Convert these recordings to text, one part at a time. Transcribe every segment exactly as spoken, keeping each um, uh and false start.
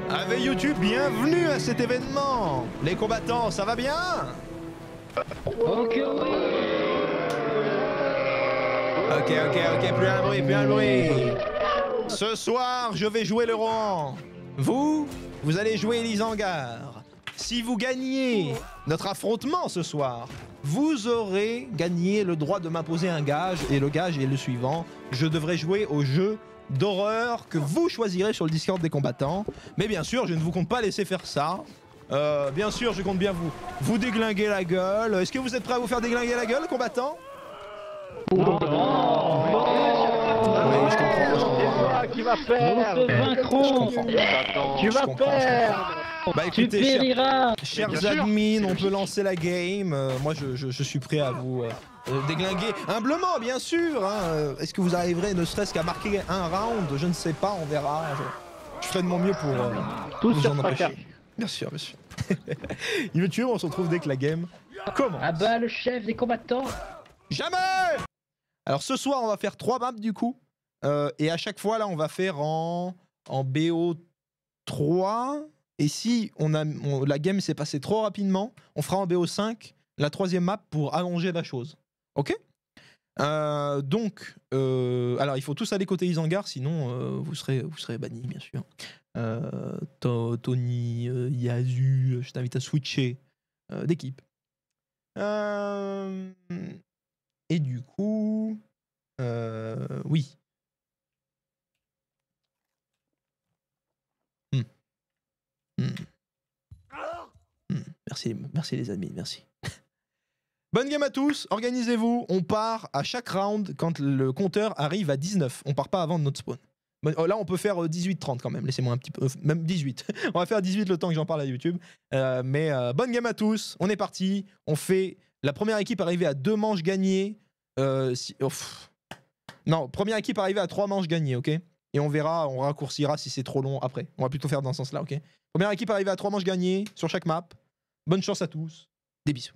Avec YouTube, bienvenue à cet événement. Les combattants, ça va bien? Ok, oui. Ok, ok, ok, plus un bruit, plus un bruit. Ce soir, je vais jouer le Rohan. Vous, vous allez jouer Lysangar. Si vous gagnez notre affrontement ce soir, vous aurez gagné le droit de m'imposer un gage. Et le gage est le suivant. Je devrais jouer au jeu d'horreur que vous choisirez sur le Discord des combattants. Mais bien sûr, je ne vous compte pas laisser faire ça. Euh, bien sûr, je compte bien vous vous déglinguer la gueule. Est-ce que vous êtes prêts à vous faire déglinguer la gueule, combattants? Oh, oui, je comprends. Je comprends. Qui va faire? Nous te vaincrons. Tu vas perdre. Bah Tu écoutez, chers, périras. chers admins, on peut lancer la game. Euh, moi, je, je, je suis prêt à vous euh, euh, déglinguer humblement, bien sûr. Hein. Euh, Est-ce que vous arriverez ne serait-ce qu'à marquer un round? Je ne sais pas, on verra. Je, je ferai de mon mieux pour euh, Tout vous sur en fracas. empêcher. Bien sûr, bien sûr. YouTube, on se retrouve dès que la game commence. Ah bah le chef des combattants. Jamais. Alors ce soir, on va faire trois maps du coup. Euh, et à chaque fois, là, on va faire en, en B O trois. Et si on a, on, la game s'est passée trop rapidement, on fera en B O cinq la troisième map pour allonger la chose. Ok? euh, Donc, euh, alors il faut tous aller côté Lysangar, sinon euh, vous serez, vous serez bannis, bien sûr. Euh, to, Tony, euh, Yazu, je t'invite à switcher euh, d'équipe. Euh, et du coup, euh, oui. Hmm. Hmm. Hmm. Merci, merci les amis, merci. Bonne game à tous, organisez-vous, on part à chaque round quand le compteur arrive à dix-neuf. On part pas avant de notre spawn. Bon, oh, là on peut faire dix-huit trente quand même, laissez-moi un petit peu, euh, même dix-huit. On va faire dix-huit le temps que j'en parle à YouTube. Euh, mais euh, bonne game à tous, on est parti, on fait la première équipe arrivée à deux manches gagnées. Euh, si, oh, non, première équipe arrivée à trois manches gagnées, ok? Et on verra, on raccourcira si c'est trop long après. On va plutôt faire dans ce sens-là, ok? Première équipe arrivée à trois manches gagnées sur chaque map. Bonne chance à tous. Des bisous.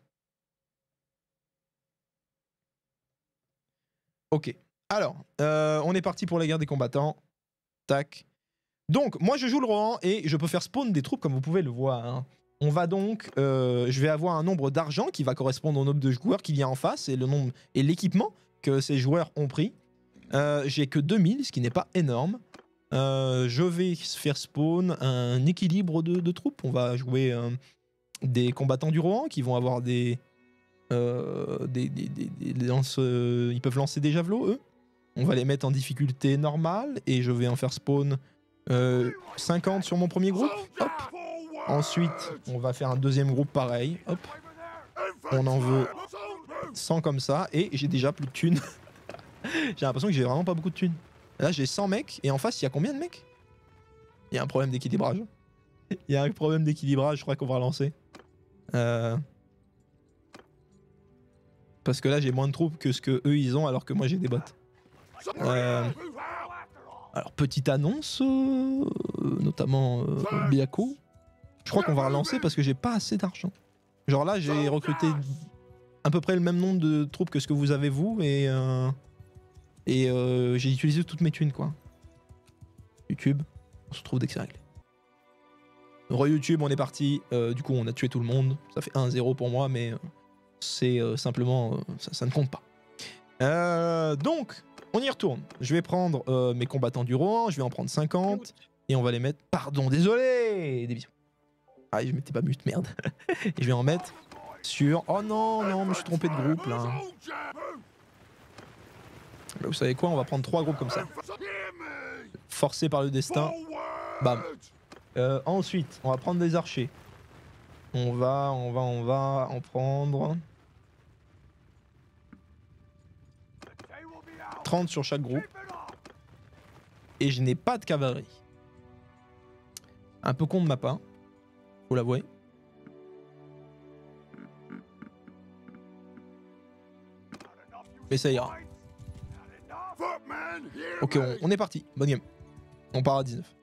Ok. Alors, euh, on est parti pour la guerre des combattants. Tac. Donc, moi je joue le Rohan et je peux faire spawn des troupes comme vous pouvez le voir. Hein. On va donc, euh, je vais avoir un nombre d'argent qui va correspondre au nombre de joueurs qu'il y a en face et le nombre et l'équipement que ces joueurs ont pris. Euh, J'ai que deux mille, ce qui n'est pas énorme. Euh, je vais faire spawn un équilibre de, de troupes. On va jouer euh, des combattants du Rohan qui vont avoir des... Euh, des, des, des, des lances, euh, ils peuvent lancer des javelots, eux. On va les mettre en difficulté normale et je vais en faire spawn euh, cinquante sur mon premier groupe. Hop. Ensuite, on va faire un deuxième groupe pareil. Hop. On en veut cent comme ça et j'ai déjà plus de thunes. J'ai l'impression que j'ai vraiment pas beaucoup de thunes. Là, j'ai cent mecs et en face, il y a combien de mecs? Il y a un problème d'équilibrage. Il y a un problème d'équilibrage, je crois qu'on va relancer. Euh... Parce que là, j'ai moins de troupes que ce que eux ils ont alors que moi j'ai des bots. Euh... Alors, petite annonce, euh... notamment euh, Biako. Je crois qu'on va relancer parce que j'ai pas assez d'argent. Genre là, j'ai recruté à peu près le même nombre de troupes que ce que vous avez vous et, euh... et euh, j'ai utilisé toutes mes thunes quoi. YouTube, on se retrouve dès que c'est réglé. Re-YouTube, on est parti. Euh, du coup, on a tué tout le monde. Ça fait un zéro pour moi, mais... Euh... c'est euh, simplement, euh, ça, ça ne compte pas. Euh, donc, on y retourne. Je vais prendre euh, mes combattants du Rohan, je vais en prendre cinquante, et on va les mettre... Pardon, désolé des bisous. Ah, je m'étais pas mute, merde. Et je vais en mettre sur... Oh non, non, mais je suis trompé de groupe, là. Bah, vous savez quoi, on va prendre trois groupes comme ça. Forcé par le destin. Bam. Euh, ensuite, on va prendre des archers. On va, on va, on va en prendre trente sur chaque groupe. Et je n'ai pas de cavalerie. Un peu con de ma part, faut l'avouer. Mais ça ira. Ok, on, on est parti. Bonne game. On part à dix-neuf.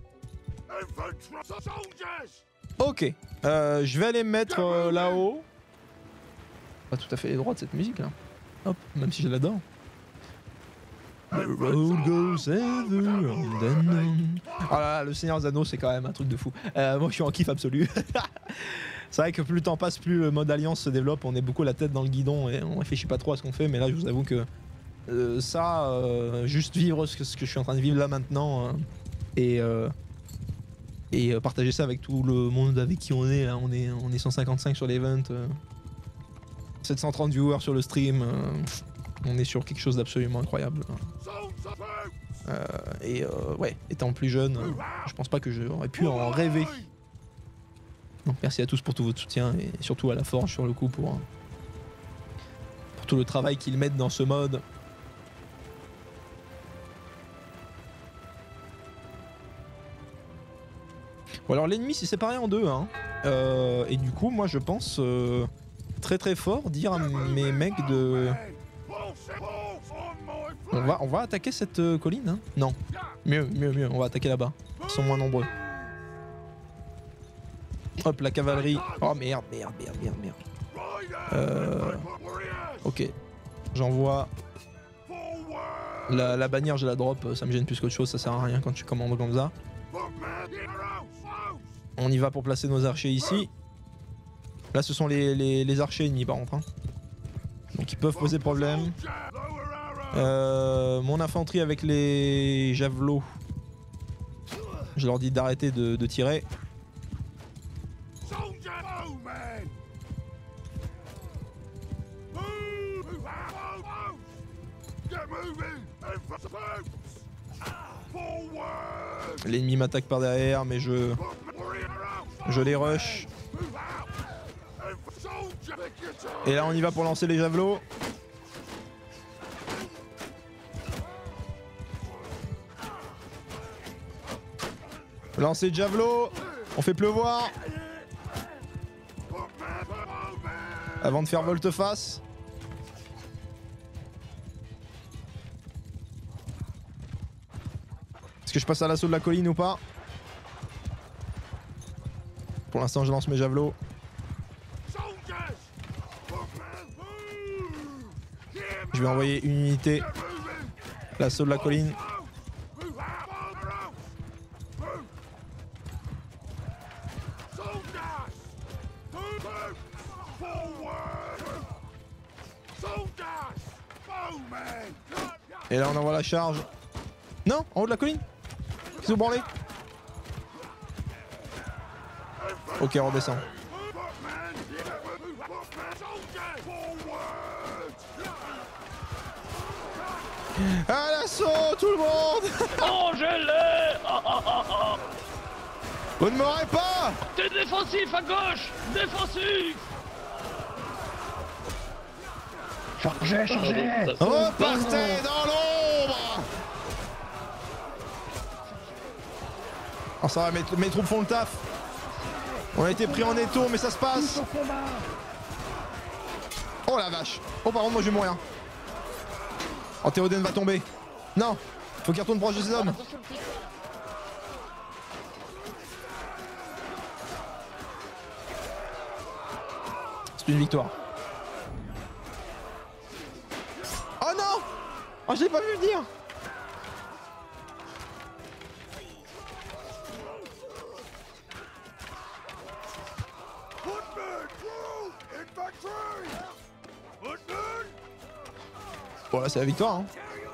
Ok, euh, je vais aller me mettre euh, là-haut. Pas tout à fait les droits de cette musique là. Hop, même si je l'adore. The road goes ever on and on. Ah là là, le Seigneur des Anneaux, c'est quand même un truc de fou. Euh, moi, je suis en kiff absolu. C'est vrai que plus le temps passe, plus le mode alliance se développe. On est beaucoup la tête dans le guidon et on réfléchit pas trop à ce qu'on fait. Mais là, je vous avoue que euh, ça, euh, juste vivre ce que, ce que je suis en train de vivre là maintenant euh, et euh, et euh, partager ça avec tout le monde avec qui on est. Là, on est on est cent cinquante-cinq sur l'event, euh, sept cent trente viewers sur le stream. Euh, on est sur quelque chose d'absolument incroyable. Euh, et euh, ouais, étant plus jeune, euh, je pense pas que j'aurais pu en rêver. Donc merci à tous pour tout votre soutien et surtout à la Forge sur le coup pour, pour tout le travail qu'ils mettent dans ce mode. Bon alors l'ennemi s'est séparé en deux hein. Euh, et du coup moi je pense euh, très très fort dire à mes mecs de... On va, on va attaquer cette euh, colline hein. Non, mieux, mieux, mieux, on va attaquer là-bas. Ils sont moins nombreux. Hop, la cavalerie. Oh merde, merde, merde, merde, merde. Euh... Ok. J'envoie... La, la bannière, je la drop, ça me gêne plus qu'autre chose, ça sert à rien quand tu commandes comme ça. On y va pour placer nos archers ici. Là, ce sont les, les, les archers ennemis par contre. Hein. Donc ils peuvent poser problème. Euh, mon infanterie avec les javelots. Je leur dis d'arrêter de, de tirer. L'ennemi m'attaque par derrière, mais je... Je les rush. Et là on y va pour lancer les javelots. Lancer de javelot. On fait pleuvoir. Avant de faire volte-face. Est-ce que je passe à l'assaut de la colline ou pas? Pour l'instant je lance mes javelots. Je vais envoyer une unité. L'assaut de la colline. Et là on envoie la charge. Non, en haut de la colline. Qu'est-ce que vous branlez? Ok, on redescend. À l'assaut, tout le monde. Oh, je l'ai. Oh, oh, oh, oh. Vous ne m'aurez pas. T'es défensif à gauche. Défensif. Chargez, chargez. Repartez dans l'ombre. Oh ça va, mes, mes troupes font le taf. On a été pris en étau, mais ça se passe. Oh la vache. Oh par contre moi je vais mourir. Oh Théoden va tomber. Non, faut qu'il retourne proche de ses hommes. C'est une victoire. Oh non. Oh je l'ai pas vu venir. Bon là c'est la victoire hein.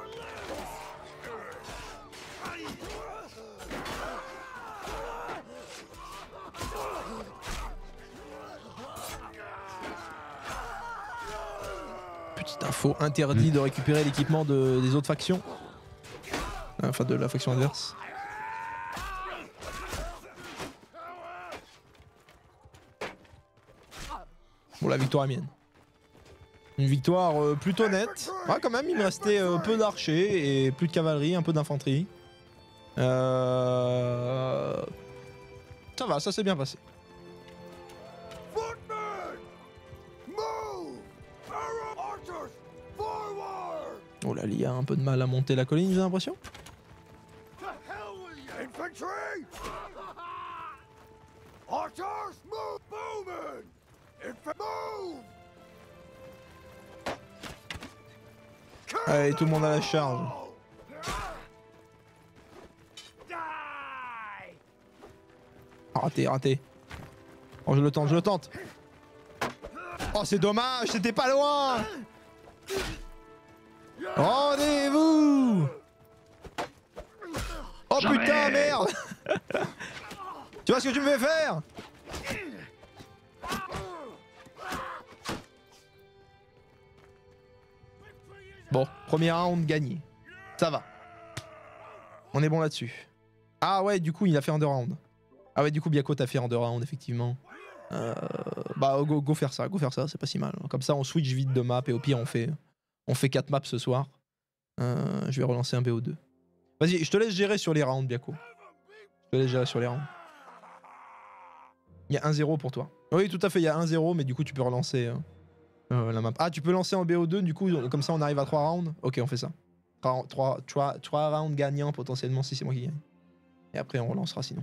Petite info, interdit de récupérer l'équipement de, des autres factions. Enfin de la faction adverse. Bon la victoire est mienne. Une victoire euh, plutôt nette. Ouais, quand même, il me restait euh, peu d'archers et plus de cavalerie, un peu d'infanterie. Euh... Ça va, ça s'est bien passé. Oh là, il y a un peu de mal à monter la colline, j'ai l'impression. Allez, tout le monde à la charge. Raté, raté. Oh, je le tente, je le tente. Oh, c'est dommage, c'était pas loin. Rendez-vous. Oh Jamais. putain, merde. Tu vois ce que tu me fais faire? Bon, premier round gagné. Ça va. On est bon là-dessus. Ah ouais, du coup, il a fait en deux rounds. Ah ouais, du coup, Byako t'as fait en deux rounds, effectivement. Euh, bah, go, go faire ça, go faire ça, c'est pas si mal. Comme ça, on switch vite de map et au pire, on fait, on fait quatre maps ce soir. Euh, je vais relancer un B O deux. Vas-y, je te laisse gérer sur les rounds, Byako. Je te laisse gérer sur les rounds. Il y a un zéro pour toi. Oui, tout à fait, il y a un zéro, mais du coup, tu peux relancer euh, euh, la map. Ah, tu peux lancer en B O deux, du coup, comme ça, on arrive à trois rounds. Ok, on fait ça. trois rounds gagnants potentiellement si c'est moi qui gagne. Et après, on relancera sinon.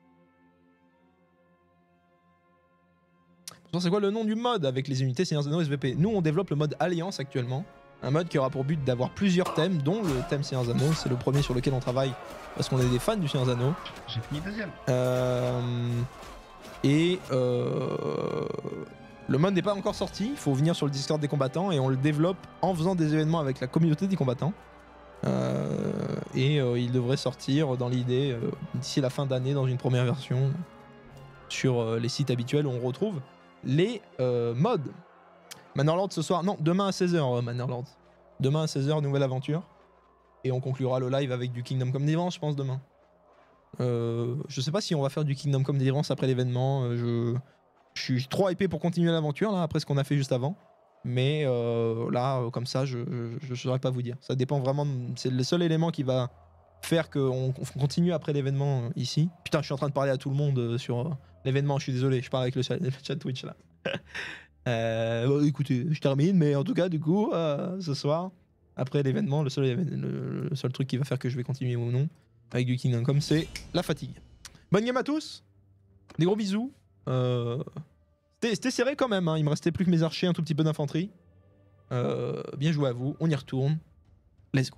C'est quoi le nom du mode avec les unités Seigneurs Anneaux S V P? Nous, on développe le mode Alliance actuellement. Un mode qui aura pour but d'avoir plusieurs thèmes, dont le thème Seigneurs Anneaux. C'est le premier sur lequel on travaille parce qu'on est des fans du Seigneurs Anneaux. J'ai fini deuxième. Euh... Et euh... le mode n'est pas encore sorti. Il faut venir sur le Discord des combattants et on le développe en faisant des événements avec la communauté des combattants. Euh... Et euh, il devrait sortir dans l'idée euh, d'ici la fin d'année dans une première version sur euh, les sites habituels où on retrouve les euh, mods. Manorlord ce soir, non, demain à seize heures, euh, Manorlord. Demain à seize heures, nouvelle aventure. Et on conclura le live avec du Kingdom Come Deliverance, je pense, demain. Euh, je sais pas si on va faire du Kingdom Come Deliverance après l'événement. Euh, je... je suis trop hypé pour continuer l'aventure, là, après ce qu'on a fait juste avant. Mais euh, là, euh, comme ça, je ne saurais pas vous dire. Ça dépend vraiment, de... c'est le seul élément qui va faire qu'on continue après l'événement euh, ici. Putain, je suis en train de parler à tout le monde euh, sur euh, l'événement, je suis désolé, je parle avec le chat, le chat Twitch là. euh, bon, écoutez, je termine, mais en tout cas, du coup, euh, ce soir, après l'événement, le seul, le, le seul truc qui va faire que je vais continuer ou non avec du Kingdom Come, c'est la fatigue. Bonne game à tous, des gros bisous. Euh, C'était serré quand même, hein. Il me restait plus que mes archers, un tout petit peu d'infanterie. Euh, bien joué à vous, on y retourne. Let's go.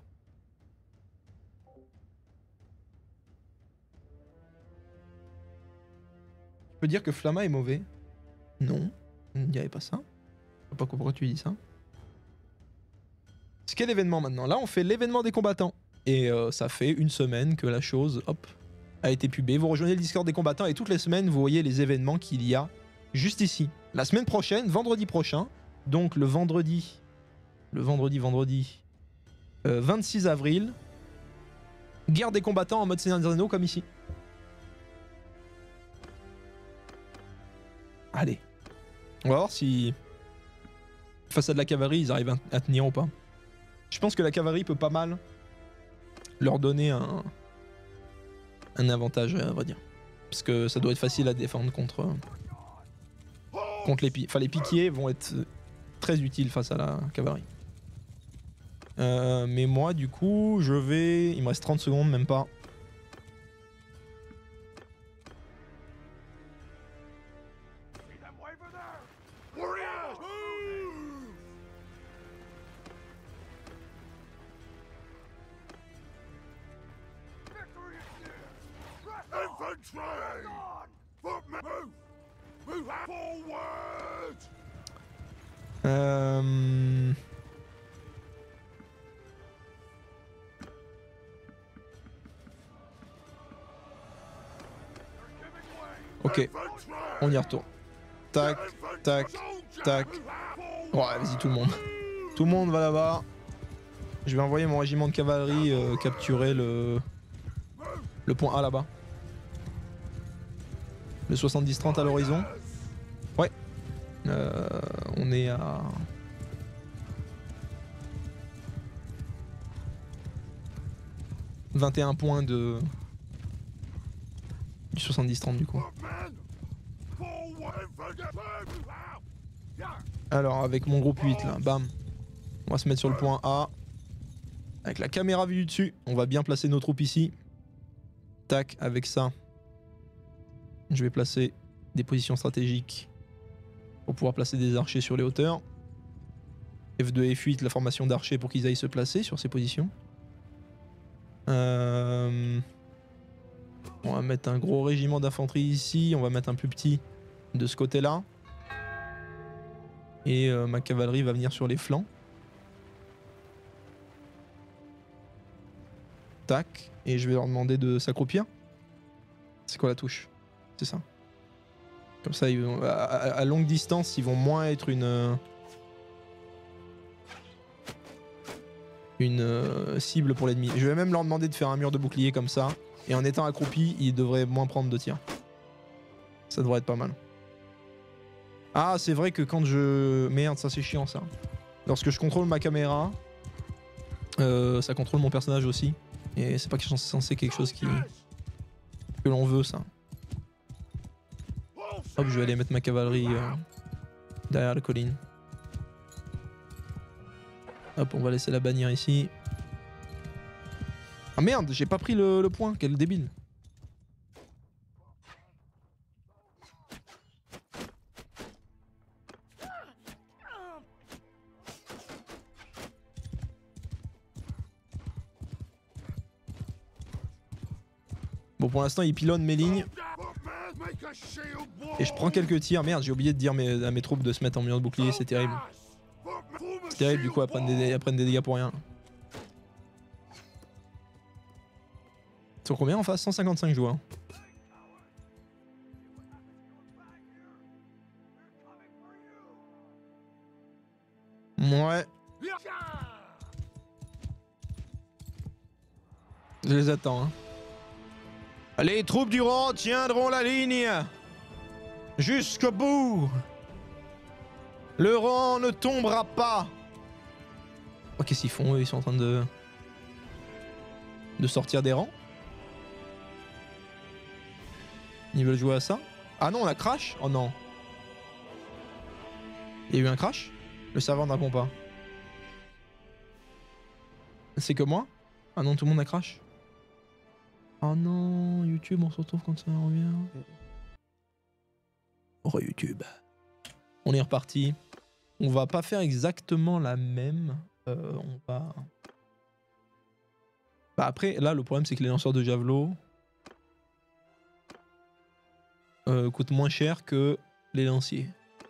Tu peux dire que Flamma est mauvais? Non, il n'y avait pas ça. Je sais pas pourquoi tu dis ça. C'est quel événement maintenant? Là, on fait l'événement des combattants. Et euh, ça fait une semaine que la chose, hop, a été pubée. Vous rejoignez le Discord des combattants et toutes les semaines, vous voyez les événements qu'il y a juste ici. La semaine prochaine, vendredi prochain, donc le vendredi, le vendredi, vendredi, euh, vingt-six avril, guerre des combattants en mode Seigneur des Anneaux comme ici. Allez. On va voir si, face à de la cavalerie, ils arrivent à tenir ou pas. Je pense que la cavalerie peut pas mal leur donner un, un avantage, à vrai dire. Parce que ça doit être facile à défendre contre, contre les piquiers. Enfin, les piquiers vont être très utiles face à la cavalerie. Euh, mais moi, du coup, je vais... Il me reste trente secondes, même pas. Euh... Ok, on y retourne. Tac, tac, tac. Ouais, vas-y tout le monde. Tout le monde va là-bas. Je vais envoyer mon régiment de cavalerie euh, capturer le... le point A là-bas. Le soixante-dix trente à l'horizon. Ouais. Euh, on est à... vingt et un points de... du soixante-dix trente du coup. Alors avec mon groupe huit là, bam. On va se mettre sur le point A. Avec la caméra vue du dessus, on va bien placer nos troupes ici. Tac, avec ça. Je vais placer des positions stratégiques pour pouvoir placer des archers sur les hauteurs. F deux, F huit, la formation d'archers pour qu'ils aillent se placer sur ces positions. Euh... On va mettre un gros régiment d'infanterie ici, on va mettre un plus petit de ce côté-là. Et euh, ma cavalerie va venir sur les flancs. Tac. Et je vais leur demander de s'accroupir. C'est quoi la touche? C'est ça. Comme ça, ils vont, à, à, à longue distance, ils vont moins être une... Euh, une euh, cible pour l'ennemi. Je vais même leur demander de faire un mur de bouclier comme ça. Et en étant accroupi, ils devraient moins prendre de tirs. Ça devrait être pas mal. Ah, c'est vrai que quand je... Merde, ça c'est chiant ça. Lorsque je contrôle ma caméra, euh, ça contrôle mon personnage aussi. Et c'est pas censé quelque chose qui... que l'on veut ça. Hop, je vais aller mettre ma cavalerie euh, derrière la colline. Hop, on va laisser la bannière ici. Ah merde, j'ai pas pris le, le point, quel débile. Bon, pour l'instant, il pilonne mes lignes. Et je prends quelques tirs. Merde, j'ai oublié de dire mes, à mes troupes de se mettre en mur de bouclier, c'est terrible. C'est terrible, du coup, elles prennent des, elles prennent des dégâts pour rien. Sur combien en face? cent cinquante-cinq joueurs. Ouais. Je les attends. Hein. Les troupes du rang tiendront la ligne jusqu'au bout. Le rang ne tombera pas. Oh, qu'est-ce qu'ils font eux? Ils sont en train de... de sortir des rangs. Ils veulent jouer à ça? Ah non, on a crash? Oh non. Il y a eu un crash? Le serveur ne répond pas. C'est que moi? Ah non, tout le monde a crash? Oh non, YouTube, on se retrouve quand ça revient. Oh YouTube. On est reparti. On va pas faire exactement la même. Euh, on va... Bah après, là, le problème, c'est que les lanceurs de javelot euh, coûtent moins cher que les lanciers.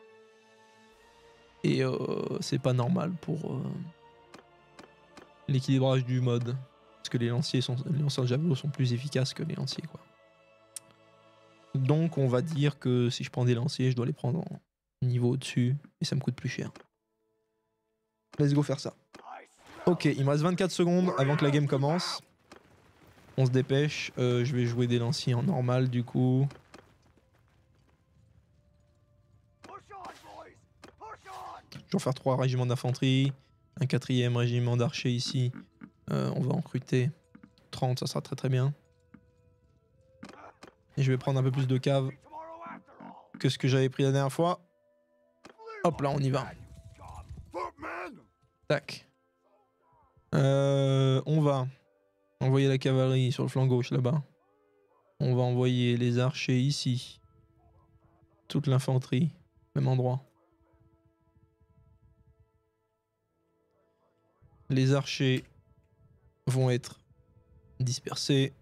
Et euh, c'est pas normal pour euh, l'équilibrage du mode. Parce que les lanciers sont, les lanceurs de javelot sont plus efficaces que les lanciers, quoi. Donc on va dire que si je prends des lanciers, je dois les prendre en niveau au-dessus et ça me coûte plus cher. Let's go faire ça. Ok, il me reste vingt-quatre secondes avant que la game commence. On se dépêche. Euh, je vais jouer des lanciers en normal du coup. Je vais en faire trois régiments d'infanterie, un quatrième régiment d'archers ici. Euh, on va en recruter trente, ça sera très très bien. Et je vais prendre un peu plus de caves que ce que j'avais pris la dernière fois. Hop là, on y va. Tac. Euh, on va envoyer la cavalerie sur le flanc gauche là-bas. On va envoyer les archers ici. Toute l'infanterie, même endroit. Les archers vont être dispersés.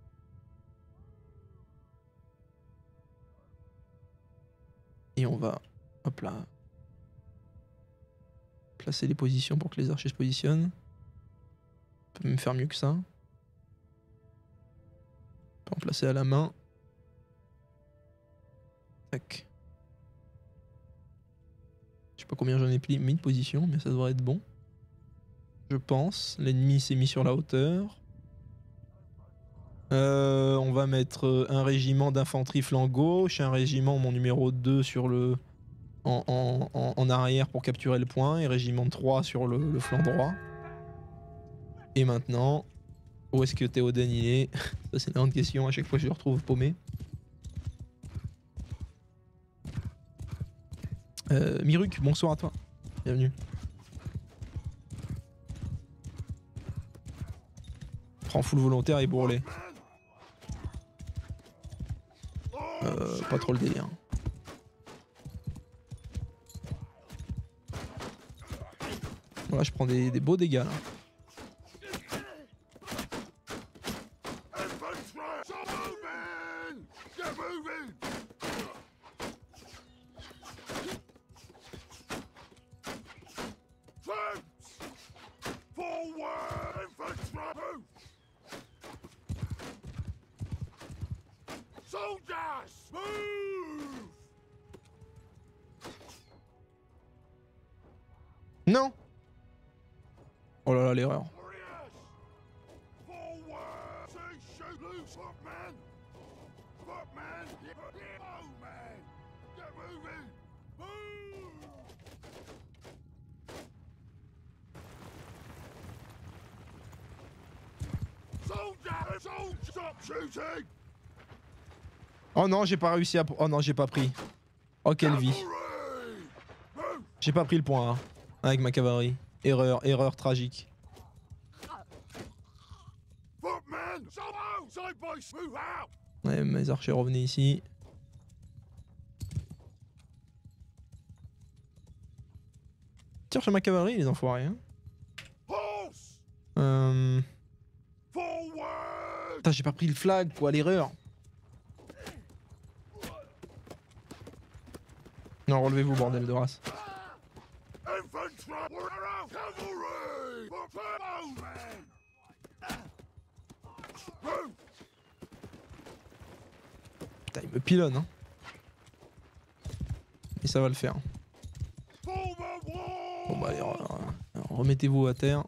Et on va, hop là, placer les positions pour que les archers se positionnent. On peut même faire mieux que ça. On peut en placer à la main. Tac. Je sais pas combien j'en ai mis de position, mais ça devrait être bon. Je pense. L'ennemi s'est mis sur la hauteur. Euh, on va mettre un régiment d'infanterie flanc gauche, un régiment, mon numéro deux, sur le, en, en, en, en arrière pour capturer le point, et régiment trois sur le, le flanc droit. Et maintenant, où est-ce que Théoden il est? Ça c'est une grande question, à chaque fois je le retrouve paumé. Euh, Miruk, bonsoir à toi. Bienvenue. Prends full volontaire et bourrelet. Euh, pas trop le délire. Voilà, je prends des, des beaux dégâts là. Non. Oh là là, l'erreur. Oh non, j'ai pas réussi à... Oh non, j'ai pas pris. Oh, quelle vie. J'ai pas pris le point hein, avec ma cavalerie. Erreur, erreur tragique. Ouais, mes archers revenaient ici. Tire sur ma cavalerie, les enfoirés. Hein. Euh... Putain, j'ai pas pris le flag, quoi, l'erreur. Non, relevez-vous, bordel de race. Putain, il me pilonne, hein. Et ça va le faire. Bon bah allez, remettez-vous à terre.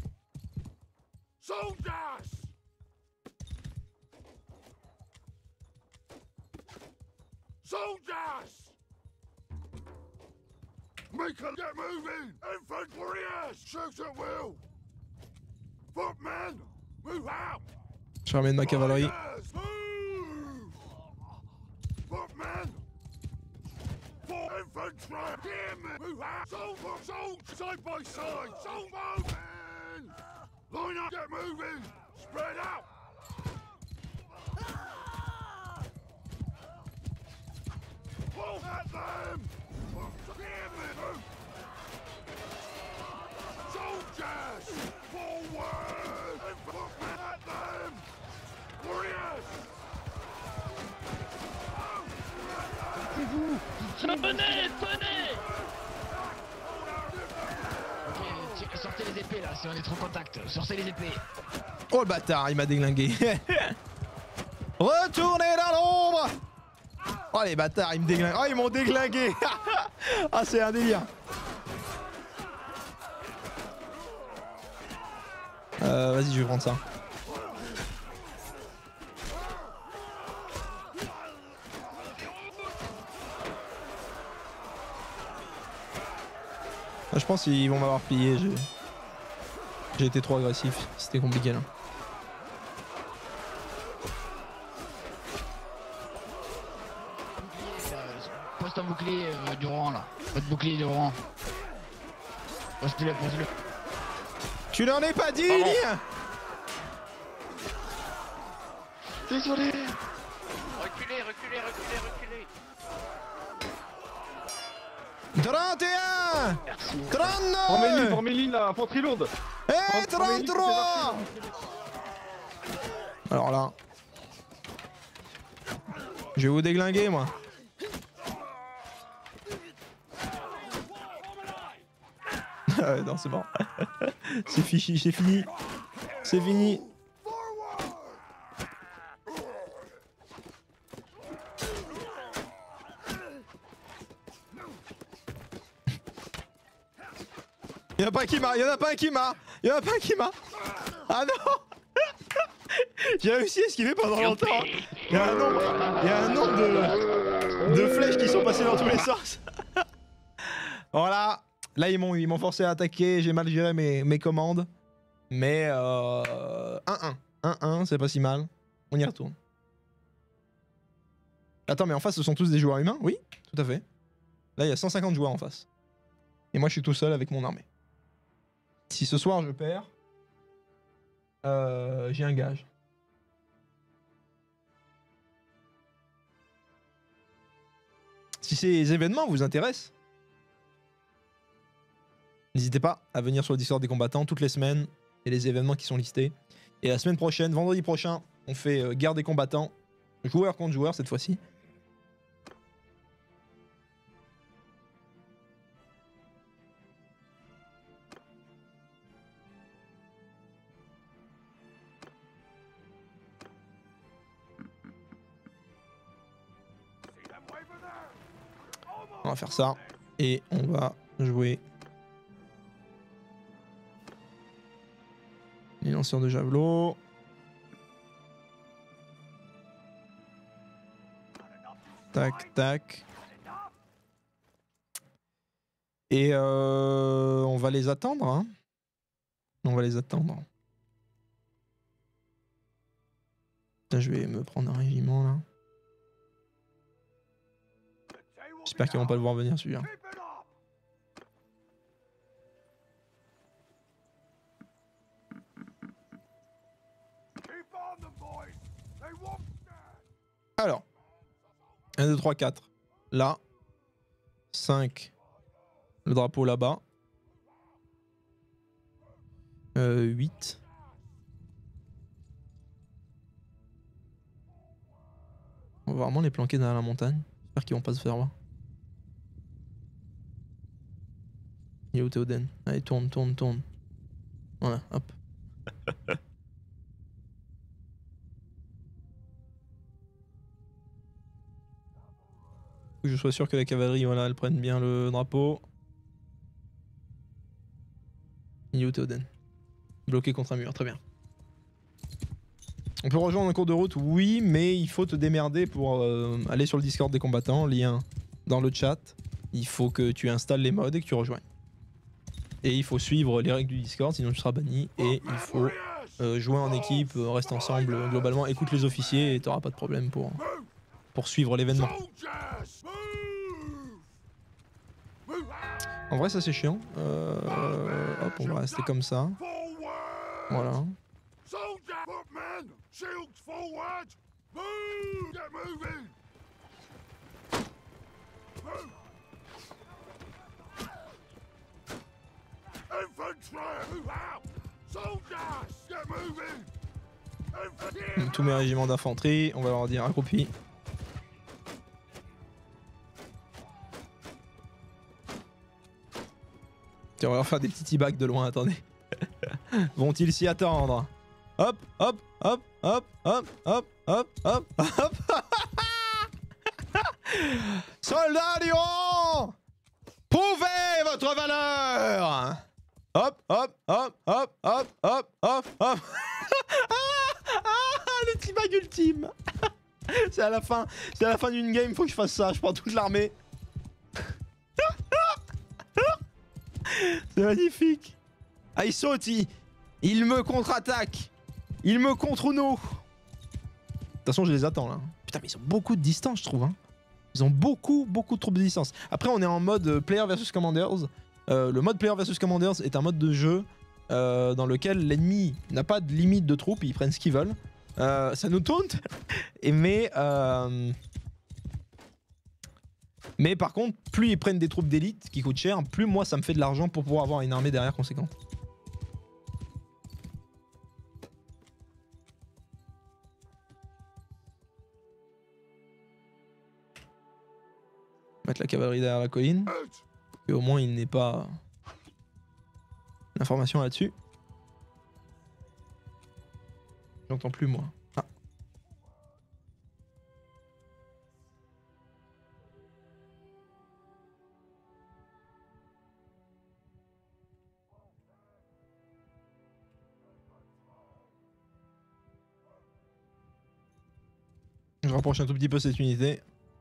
Make a get moving! Infantry! Shoot at will! Footmen! Move out! Je ramène ma cavalerie. Move! Footmen! For infantry! Hear me! Move out! Soldier! Soldier! Side by side! Soldier! Men! Line up! Get moving! Spread out! Pull at them! Hear me! Soldiers! Forward! Footmen at them! Warriors! Tenez, tenez! Ok, sortez les épées là, si on est trop contact. Sortez les épées. Oh le bâtard, il m'a déglingué. Retournez dans l'ombre. Oh les bâtards, ils me déglinguent. Oh, ils m'ont déglingué. Ah, c'est un délire. Euh, vas-y, je vais prendre ça. Ah, je pense qu'ils vont m'avoir pillé. J'ai été trop agressif. C'était compliqué là. Poste un bouclier euh, du rang là. Votre bouclier du rang. Postez-le, postez-le. Tu n'en es pas digne. Désolé. Reculez, reculez, reculez, reculez. trente et un. trente-neuf. Formez-lui, formez-lui la infanterie lourde. Et trente-trois. Alors là... Je vais vous déglinguer moi. Ah ouais, non, c'est bon. C'est fichi, c'est fini. C'est fini. Y'en a pas un qui m'a, y'en a pas un qui m'a, y'en a pas un qui m'a. Ah non. J'ai réussi à esquiver pendant longtemps. Il y a un nombre, il y a un nombre de, de flèches qui sont passées dans tous les sens. Voilà. Là, ils m'ont ils m'ont forcé à attaquer, j'ai mal géré mes, mes commandes. Mais euh, un un. un un, c'est pas si mal. On y retourne. Attends, mais en face, ce sont tous des joueurs humains? Oui, tout à fait. Là, il y a cent cinquante joueurs en face. Et moi, je suis tout seul avec mon armée. Si ce soir, je perds, euh, j'ai un gage. Si ces événements vous intéressent, n'hésitez pas à venir sur le Discord des combattants toutes les semaines et les événements qui sont listés. Et la semaine prochaine, vendredi prochain, on fait euh, guerre des combattants Joueur contre joueur cette fois-ci. On va faire ça. Et on va jouer les lanceurs de javelot. Tac, tac. Et euh, on va les attendre. Hein. On va les attendre. Putain, je vais me prendre un régiment là. J'espère qu'ils vont pas le voir venir celui-là. Alors. un, deux, trois, quatre. Là. cinq. Le drapeau là-bas. Euh, huit. On va vraiment les planquer derrière la montagne. J'espère qu'ils vont pas se faire voir. Il est où Théoden? Allez, tourne, tourne, tourne. Voilà, hop. Que je sois sûr que la cavalerie, voilà, elle prenne bien le drapeau. Il est où Théoden? Bloqué contre un mur, très bien. On peut rejoindre en cours de route, oui, mais il faut te démerder pour euh, aller sur le Discord des combattants, lien dans le chat. Il faut que tu installes les mods et que tu rejoignes. Et il faut suivre les règles du Discord, sinon tu seras banni. Et il faut euh, jouer en équipe, euh, reste ensemble euh, globalement, écoute les officiers et tu n'auras pas de problème pour, pour suivre l'événement. En vrai ça c'est chiant. Euh, hop, on va rester comme ça. Voilà. Tous mes régiments d'infanterie, on va leur dire accroupi. Tiens, on va leur faire des petits teabags de loin, attendez. Vont-ils s'y attendre? Hop, hop, hop, hop, hop, hop, hop, hop, hop. Soldats du rang, prouvez votre valeur. Hop, hop, hop, hop, hop, hop, hop, hop. Le teabag ultime. C'est à la fin, c'est à la fin d'une game, faut que je fasse ça, je prends toute l'armée. C'est magnifique. Ah, il saute, il, il me contre-attaque. Il me contre-uno. De toute façon, je les attends là. Putain, mais ils ont beaucoup de distance, je trouve. Hein. Ils ont beaucoup, beaucoup trop de distance. Après, on est en mode Player versus Commanders. Euh, le mode Player versus Commanders est un mode de jeu euh, dans lequel l'ennemi n'a pas de limite de troupes, ils prennent ce qu'ils veulent. Euh, ça nous taunt. Et mais... Euh... Mais par contre, plus ils prennent des troupes d'élite qui coûtent cher, plus moi ça me fait de l'argent pour pouvoir avoir une armée derrière conséquente. Mettre la cavalerie derrière la colline. Et au moins il n'ait pas l'information là-dessus. J'entends plus moi. Ah. Je rapproche un tout petit peu cette unité.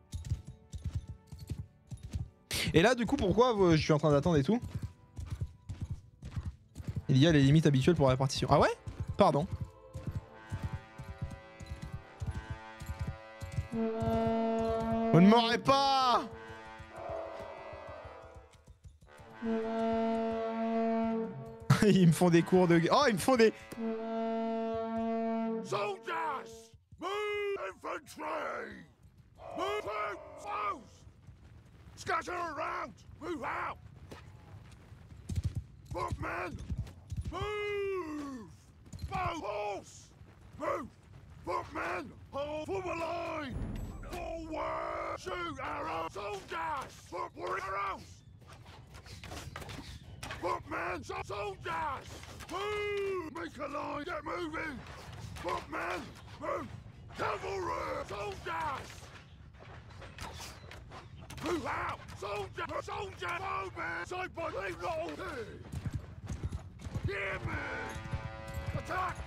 Et là du coup pourquoi euh, je suis en train d'attendre et tout? Il y a les limites habituelles pour la répartition. Ah ouais? Pardon. Vous ne m'aurez pas! Ils me font des cours de... Oh, ils me font des... Soldiers! Move! Infantry! Move! Foes! Scatter around! Move out! Footmen! Move! Foe! Horse! Move! Footmen! Hold for the line! Forward! Shoot arrows! Soldiers! Foot arrows! Footman! So soldiers! Move! Make a line! Get moving! Footman! Move! Cavalry! Soldiers! Move out! Soldier! Soldier! Footman! Side by leave not all here! Hear me! Attack!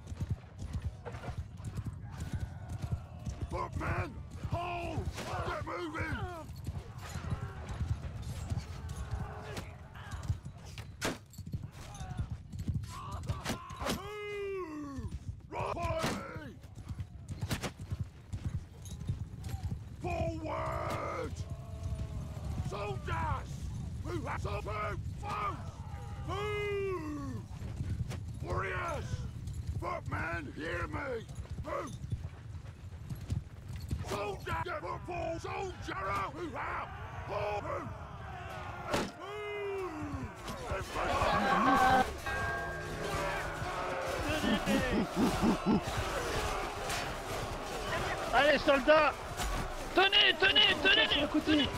Footman! Hold! Get moving! Move! Right, follow me! Forward! Soldiers! Move out! So move! Foes! Move! Warriors! Footman, hear me! Move! Soldier! Get the ball! Soldier out! Move out! Ball! Move! Move! Allez, soldats! Tenez, tenez, tenez! Tenez le mur!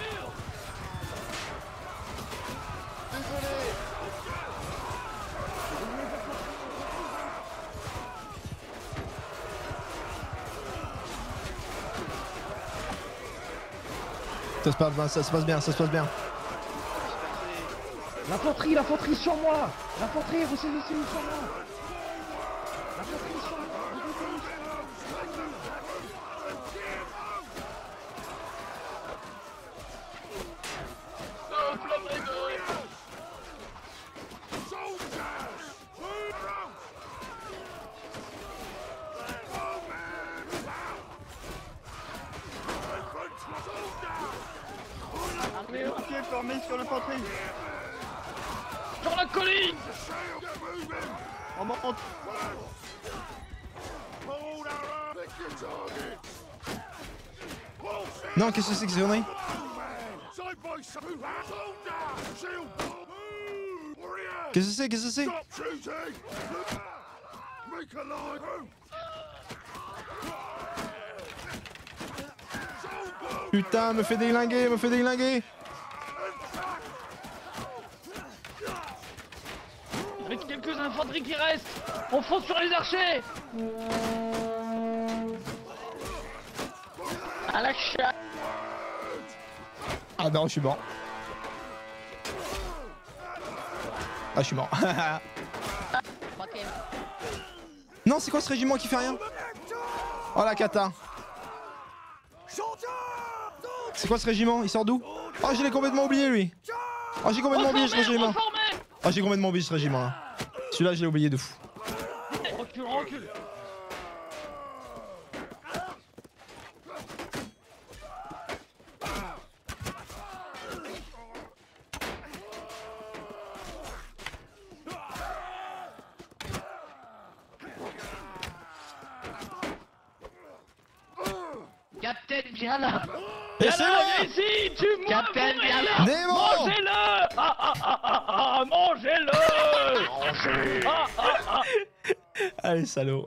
Ça se passe bien, ça se passe bien, ça se passe bien. L'infanterie, l'infanterie sur moi! L'infanterie, vous savez sur moi! L'infanterie sur moi! Armée entière formée sur l'infanterie. Sur la colline! En monte. Non, qu'est-ce que c'est que ces conneries? Qu'est-ce que c'est? Qu'est-ce que c'est? Putain, me fait déglinguer, me fait déglinguer. Avec quelques infanteries qui restent, on fonce sur les archers! À la chatte! Ah non, je suis mort. Ah, je suis mort. Non, c'est quoi ce régiment qui fait rien? Oh la cata. C'est quoi ce régiment? Il sort d'où? Oh, je l'ai complètement oublié lui. Oh, j'ai complètement oublié ce régiment. Oh, j'ai complètement oublié ce régiment là. Celui-là, je l'ai oublié de fou. Recule, recule! Captain, viens là! Et Viens c'est là, là. viens ici! Tu moi Captain, vous viens m'aidez. là. Nemo. Mangez-le! Ah ah ah ah ah! Mangez-le! Mangez! Ah ah ah! Allez, salaud.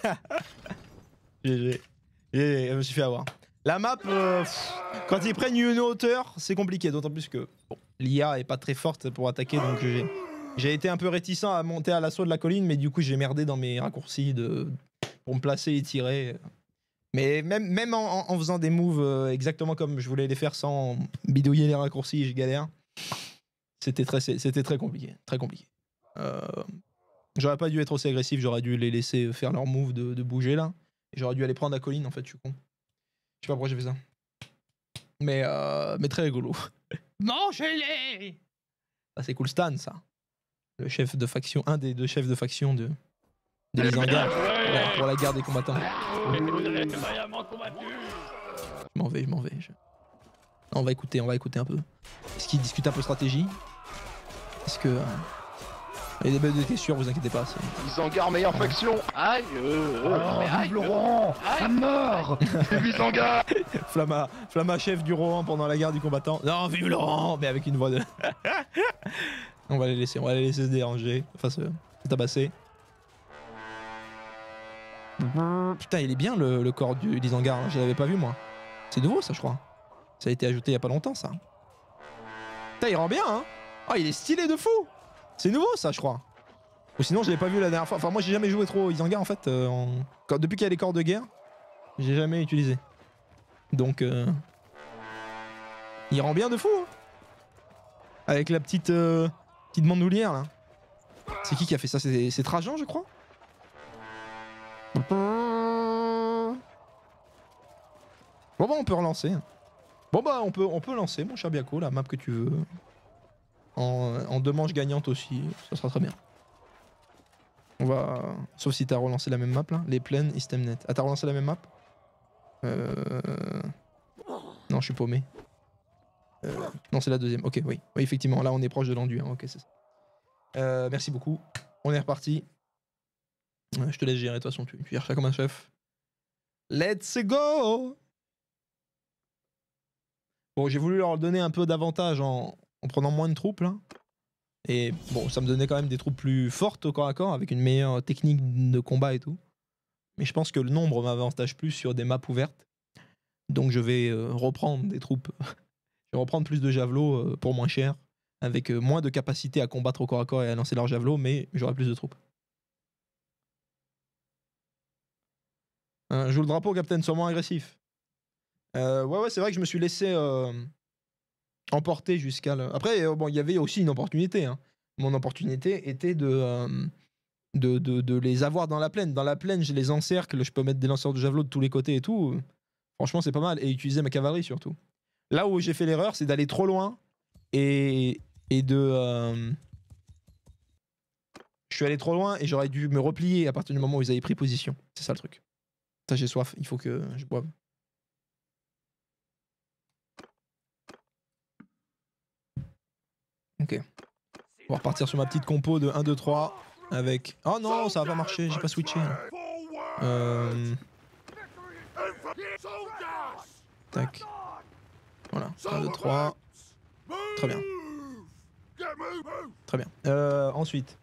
G G. G G, je me suis fait avoir. La map, euh, pff, quand ils prennent une hauteur, c'est compliqué. D'autant plus que bon, l'I A est pas très forte pour attaquer. Donc j'ai j'ai été un peu réticent à monter à l'assaut de la colline. Mais du coup, j'ai merdé dans mes raccourcis de, pour me placer et tirer. Mais même, même en, en faisant des moves euh, exactement comme je voulais les faire sans bidouiller les raccourcis, je galère. C'était très, c'était très compliqué. Très compliqué. Euh, j'aurais pas dû être aussi agressif, j'aurais dû les laisser faire leur move de, de bouger là. Et j'aurais dû aller prendre la colline en fait, je suis con. Je sais pas pourquoi j'ai fait ça. Mais, euh, mais très rigolo. Mangez-les! Ça c'est cool Stan ça. Le chef de faction, un des deux chefs de faction de, de l'Isengard pour, la- pour la guerre des combattants. Vous avez vaillamment combattu! Je m'en vais, je m'en vais. je- Non, on va écouter, on va écouter un peu. Est-ce qu'ils discutent un peu stratégie? Est-ce que... euh, Il y a des belles de sûr, vous inquiétez pas. c'est- Isengard, meilleure faction. Aïe euh, euh, Oh, mais aïe, vive Laurent! À mort! Isengard. Flamma, Flamma chef du Rohan pendant la guerre du combattant. Non, vive Laurent! Mais avec une voix de... on va les laisser, on va les laisser se déranger. Enfin, se, se tabasser. Putain, il est bien le, le corps du Lisengard, hein. Je l'avais pas vu moi. C'est nouveau ça, je crois. Ça a été ajouté il y a pas longtemps ça. Putain, il rend bien, hein. Oh, il est stylé de fou. C'est nouveau ça, je crois. Ou sinon, je l'ai pas vu la dernière fois. Enfin, moi, j'ai jamais joué trop au Isengard en fait. Euh, en... Quand, depuis qu'il y a les corps de guerre, j'ai jamais utilisé. Donc, euh... il rend bien de fou, hein. Avec la petite, euh... petite bandoulière là. C'est qui qui a fait ça? C'est Trajan, je crois. Bon bah on peut relancer. Bon bah on peut, on peut lancer mon cher Biako, la map que tu veux. En, en deux manches gagnantes aussi, ça sera très bien. On va... Sauf si t'as relancé la même map là. Les plaines, Istemnet. Ah, t'as relancé la même map? Euh... Non, je suis paumé. Euh... Non, c'est la deuxième. Ok, oui. Oui, effectivement, là on est proche de l'enduit. Hein. Ok, c'est ça. Euh, merci beaucoup. On est reparti. Je te laisse gérer, de toute façon, tu, tu gères ça comme un chef. Let's go! Bon, j'ai voulu leur donner un peu d'avantage en, en prenant moins de troupes, là. Et bon, ça me donnait quand même des troupes plus fortes au corps à corps, avec une meilleure technique de combat et tout. Mais je pense que le nombre m'avantage plus sur des maps ouvertes. Donc je vais euh, reprendre des troupes. Je vais reprendre plus de javelots euh, pour moins cher, avec euh, moins de capacité à combattre au corps à corps et à lancer leurs javelots, mais j'aurai plus de troupes. Euh, joue le drapeau, Captain, sois moins agressif. Euh, ouais, ouais, c'est vrai que je me suis laissé euh, emporter jusqu'à... Le... Après, euh, bon, il y avait aussi une opportunité. Hein. Mon opportunité était de, euh, de, de, de les avoir dans la plaine. Dans la plaine, je les encercle, je peux mettre des lanceurs de javelots de tous les côtés et tout. Franchement, c'est pas mal. Et utiliser ma cavalerie, surtout. Là où j'ai fait l'erreur, c'est d'aller trop loin et, et de... Euh... Je suis allé trop loin et j'aurais dû me replier à partir du moment où ils avaient pris position. C'est ça le truc. Ça, j'ai soif, il faut que je boive. Ok. On va repartir sur ma petite compo de un, deux, trois avec... Oh non, ça va pas marcher, j'ai pas switché. Euh... Tac. Voilà, un, deux, trois. Très bien. Très bien. Euh, ensuite.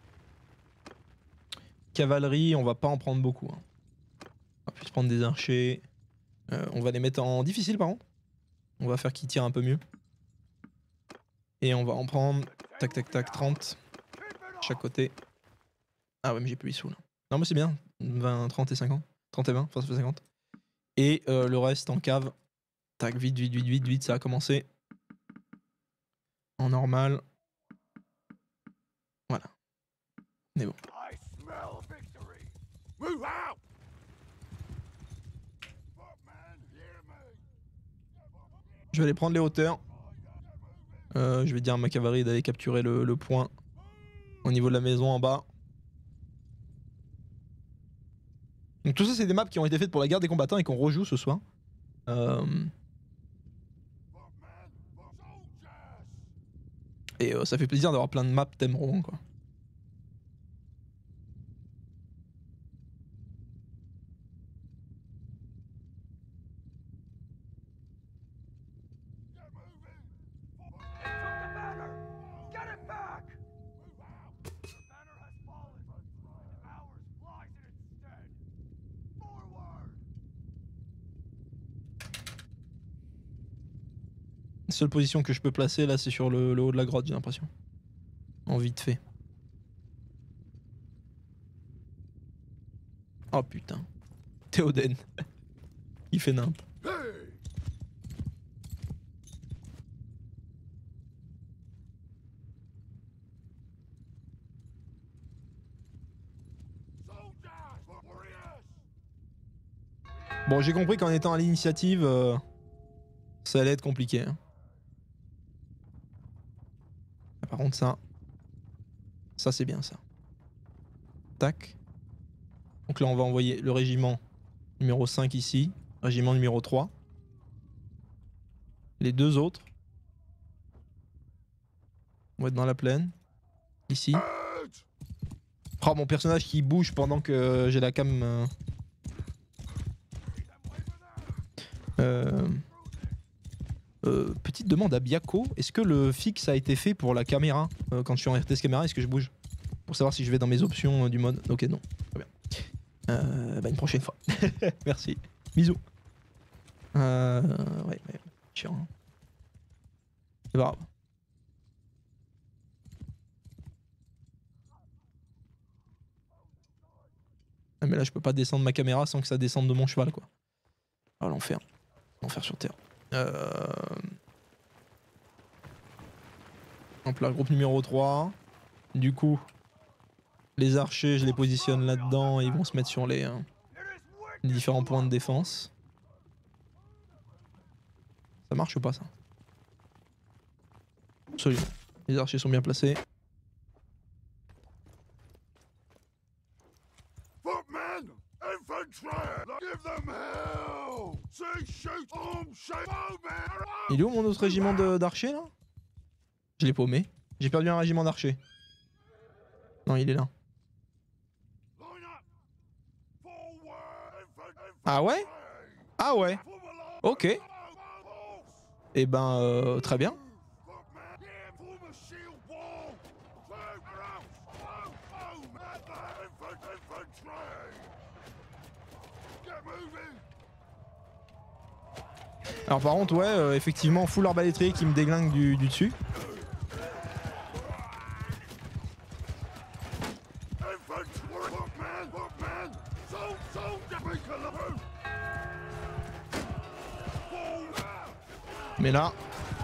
Cavalerie, on va pas en prendre beaucoup. Hein. On va plus prendre des archers. Euh, on va les mettre en difficile par contre. On va faire qu'ils tirent un peu mieux. Et on va en prendre tac tac tac trente chaque côté. Ah ouais mais j'ai plus les sous là. Non mais c'est bien. vingt, trente et cinquante. trente et vingt, enfin ça fait cinquante. Et euh, le reste en cave. Tac vite vite vite vite vite ça a commencé. En normal. Voilà. On est bon. Je vais aller prendre les hauteurs. Euh, je vais dire à ma cavalerie d'aller capturer le, le point au niveau de la maison en bas. Donc tout ça c'est des maps qui ont été faites pour la guerre des combattants et qu'on rejoue ce soir. Euh... Et euh, ça fait plaisir d'avoir plein de maps thème roman quoi. La seule position que je peux placer là c'est sur le, le haut de la grotte j'ai l'impression. En vite fait. Oh putain. Théoden. Il fait nimp. Bon j'ai compris qu'en étant à l'initiative euh, ça allait être compliqué. Hein. Par contre ça, ça c'est bien ça. Tac. Donc là on va envoyer le régiment numéro cinq ici, régiment numéro trois. Les deux autres vont être dans la plaine. Ici. Oh mon personnage qui bouge pendant que j'ai la cam... Euh... Euh... Euh, petite demande à Biako, est-ce que le fixe a été fait pour la caméra euh, quand je suis en R T S caméra, est-ce que je bouge? Pour savoir si je vais dans mes options euh, du mode. Ok non, très bien. Euh, bah une prochaine fois. Merci. Bisous. Euh... Ouais, ouais. Chiant. Hein. C'est pas grave. Ah, mais là, je peux pas descendre ma caméra sans que ça descende de mon cheval, quoi. Ah, l'enfer. L'enfer sur Terre. Euh... Donc là, groupe numéro trois. Du coup, les archers, je les positionne là-dedans et ils vont se mettre sur les, euh, les différents points de défense. Ça marche ou pas, ça? Absolument. Les archers sont bien placés. Footmen! Infantry! Give them hell! See, shoot, arm, shake, bowman! Il est où mon autre régiment de- d'archers, là? Je l'ai paumé. J'ai perdu un régiment d'archers. Non, il est là. Ah ouais? Ah ouais? Ok. Eh ben, euh, très bien. Alors par contre, ouais, euh, effectivement, full arbalétrier qui me déglingue du, du dessus. Mais là...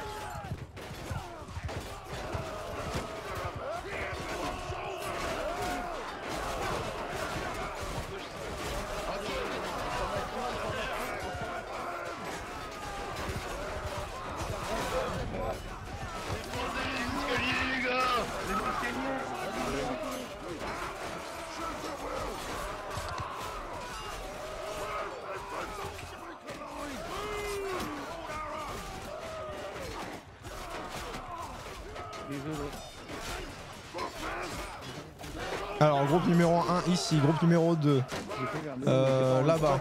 Alors, groupe numéro un ici, groupe numéro deux. Euh, là-bas.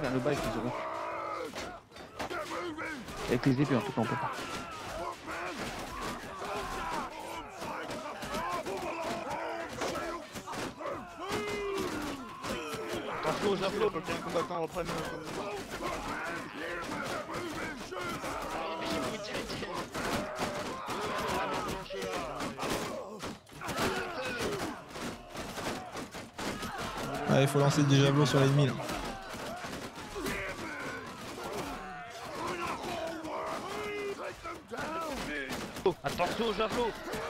Avec les épées en tout cas on peut pas. Attention aux javelots, faut qu'un combattant reprenne. Ouais, il faut lancer des javelots sur l'ennemi là. Attention aux javelots.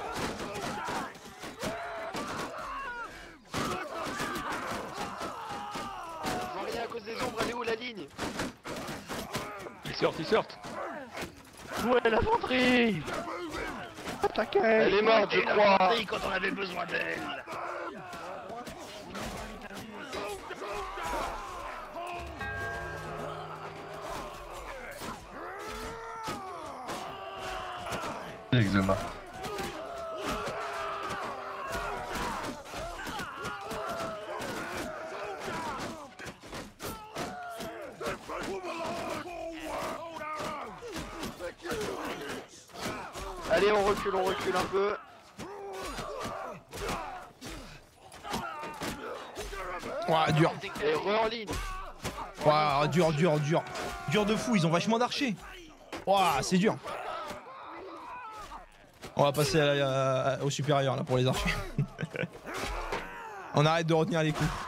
J'en rien à cause des ombres, elle est où la ligne? Ils sortent, ils sortent. Où est l'infanterie? Attaquez. Elle est morte, je crois. Quand on avait besoin d'elle. Exuma. Allez, on recule, on recule un peu. Ouah, dur. Et re en ligne. Ouah, dur, dur, dur. Dur de fou, ils ont vachement d'archers. Ouah, c'est dur. On va passer à la- à- au supérieur là pour les archers. On arrête de retenir les coups.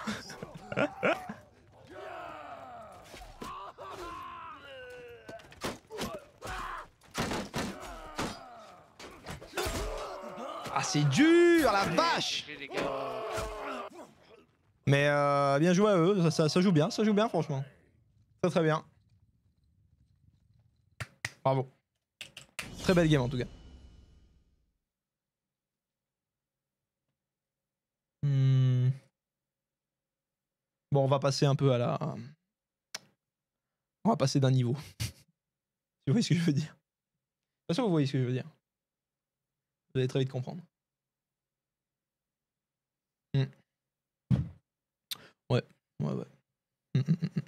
Ah c'est dur la vache. Les gars. Mais euh, bien joué à eux, ça, ça, ça joue bien, ça joue bien franchement. Très très bien. Bravo. Très belle game en tout cas. Hmm. Bon, on va passer un peu à la... On va passer d'un niveau. Vous voyez ce que je veux dire? De toute façon, vous voyez ce que je veux dire. Vous allez très vite comprendre. Hmm. Ouais, ouais, ouais. Hmm, hmm, hmm.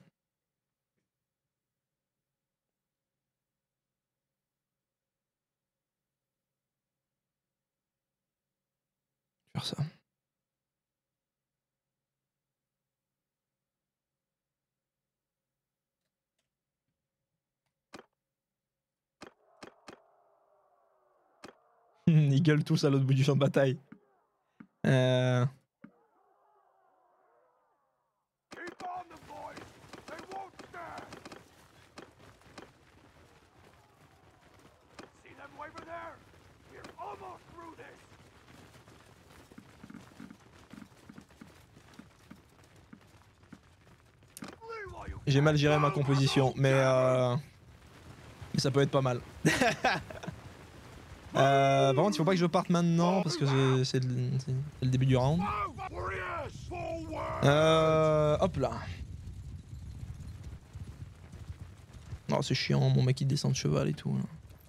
Faire ça. Ils gueulent tous à l'autre bout du champ de bataille. Euh... Keep on them, boys. They won't stand. See them over there? We're almost through this. Leroy, you J'ai mal géré ma composition, mais euh... mais ça peut être pas mal. euh, par contre, il faut pas que je parte maintenant parce que c'est- c'est le, c'est le début du round. Warriors, forward. Euh, hop là. Oh, c'est chiant, mon mec il descend de cheval et tout. Là.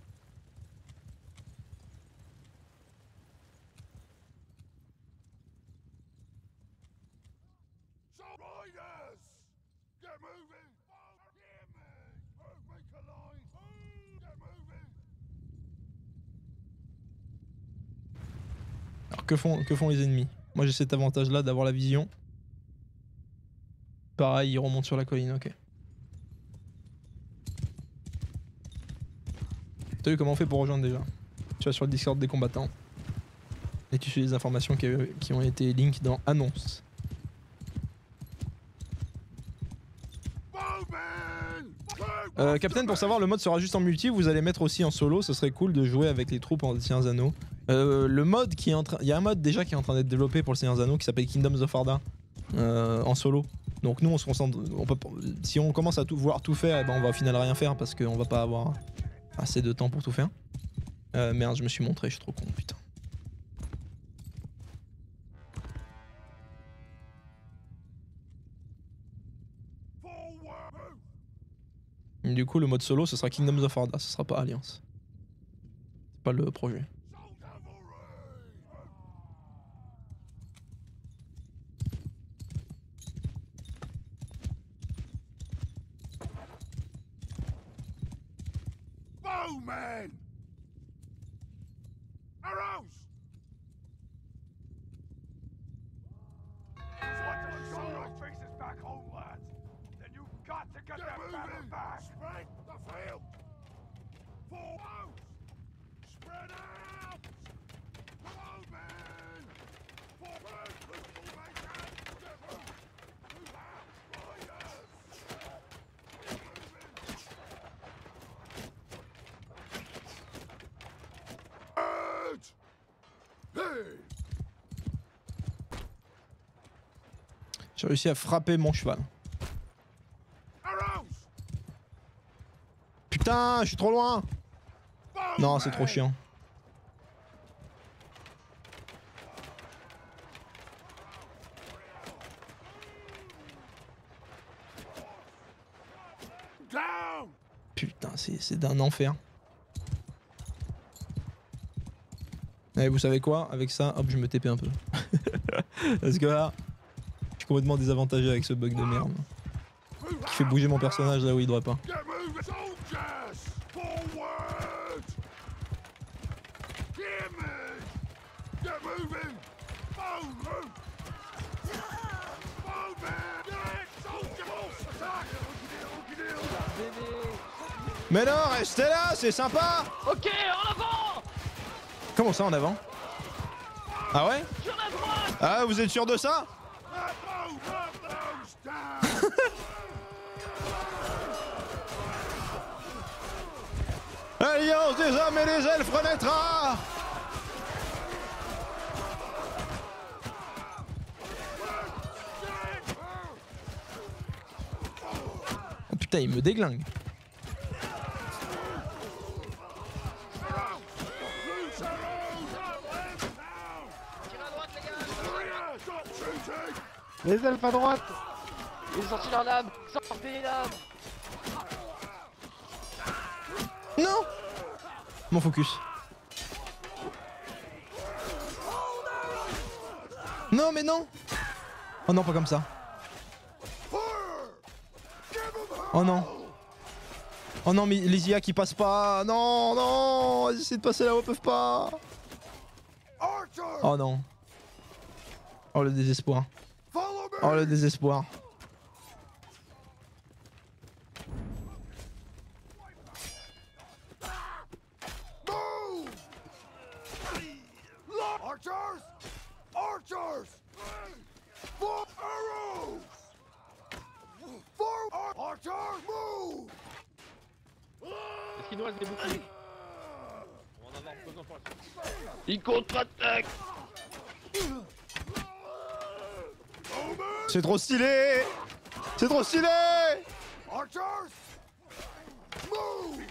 So riders, get moving. Hear me. Move, make a line. Move, get moving. Alors que font, que font les ennemis? Moi j'ai cet avantage là d'avoir la vision. Pareil, ils remontent sur la colline, ok. T'as vu comment on fait pour rejoindre déjà? Tu vas sur le Discord des combattants. Et tu suis les informations qui, qui ont été link dans annonce. Euh, Captain, pour savoir, le mode sera juste en multi, vous allez mettre aussi en solo, ce serait cool de jouer avec les troupes en Seigneurs Anneaux. Euh, le mode qui est en train... Il y a un mode déjà qui est en train d'être développé pour le Seigneurs Anneaux qui s'appelle Kingdoms of Arda euh, en solo. Donc nous on se concentre... On peut... Si on commence à tout, vouloir tout faire, eh ben on va au final rien faire parce qu'on va pas avoir assez de temps pour tout faire. Euh, merde, je me suis montré, je suis trop con, putain. Du coup, le mode solo, ce sera Kingdoms of Arda, ce sera pas Alliance. C'est pas le projet. Bowman! Arrows! Sunrise faces back home, lads. Then you've got to get that battle back. Spread the field. Four out. Spread out. Bowman! Forward. Move back out. Get move. Move out. Warriors. Get moving. Hey! J'ai réussi à frapper mon cheval. Arrows! Putain, je suis trop loin. Non, c'est trop chiant. Down! Putain, c'est d'un enfer. Et vous savez quoi? Avec ça, hop, je me T P un peu. Parce que là, je suis complètement désavantagé avec ce bug de merde. Qui fait bouger mon personnage là où il devrait pas. Get moving, soldiers! Forward! Hear me! Get moving! Bow! Bowman! Get soldiers! Attack! Mais non, restez là, c'est sympa. Ok, en avant. Comment ça en avant? Ah ouais? Sur la droite. Ah, vous êtes sûr de ça? Alliance des hommes et des elfes renaîtra! Oh putain, il me déglingue. Les elfes à droite. Ils ont sorti leur lame. Sortez les lames. Non! Mon focus. Non mais non! Oh non, pas comme ça. Oh non. Oh non, mais les I A qui passent pas. Non, non, ils essaient de passer là-haut, peuvent pas. Oh non. Oh le désespoir. Oh le désespoir. Archers! Archers! For arrows! For ar archers, move! Est-ce qu'il nous reste des boucliers? On va en avoir besoin pour la suite. Il contre-attaque. C'est trop stylé. C'est trop stylé. Archers! Move!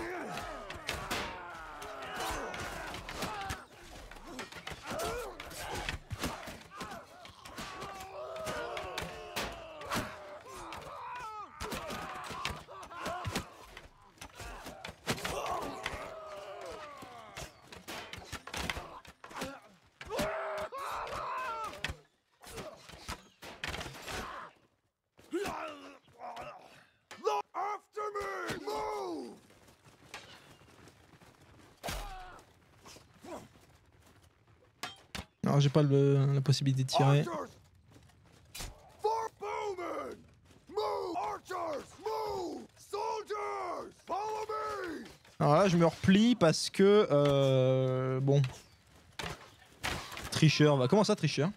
Look after me! Move! Alors j'ai pas le, la possibilité de tirer. Archers! For bowmen! Move! Archers! Move! Soldiers! Follow me! Alors là je me replie parce que euh, bon. Tricheur, va. Comment ça tricheur?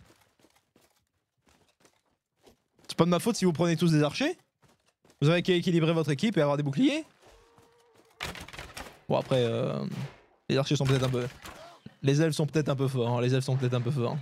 C'est pas de ma faute si vous prenez tous des archers? Vous avez qu'à équilibrer votre équipe et avoir des boucliers? Bon après, euh, les archers sont peut-être un peu... Les elfes sont peut-être un peu forts, hein. Les elfes sont peut-être un peu forts.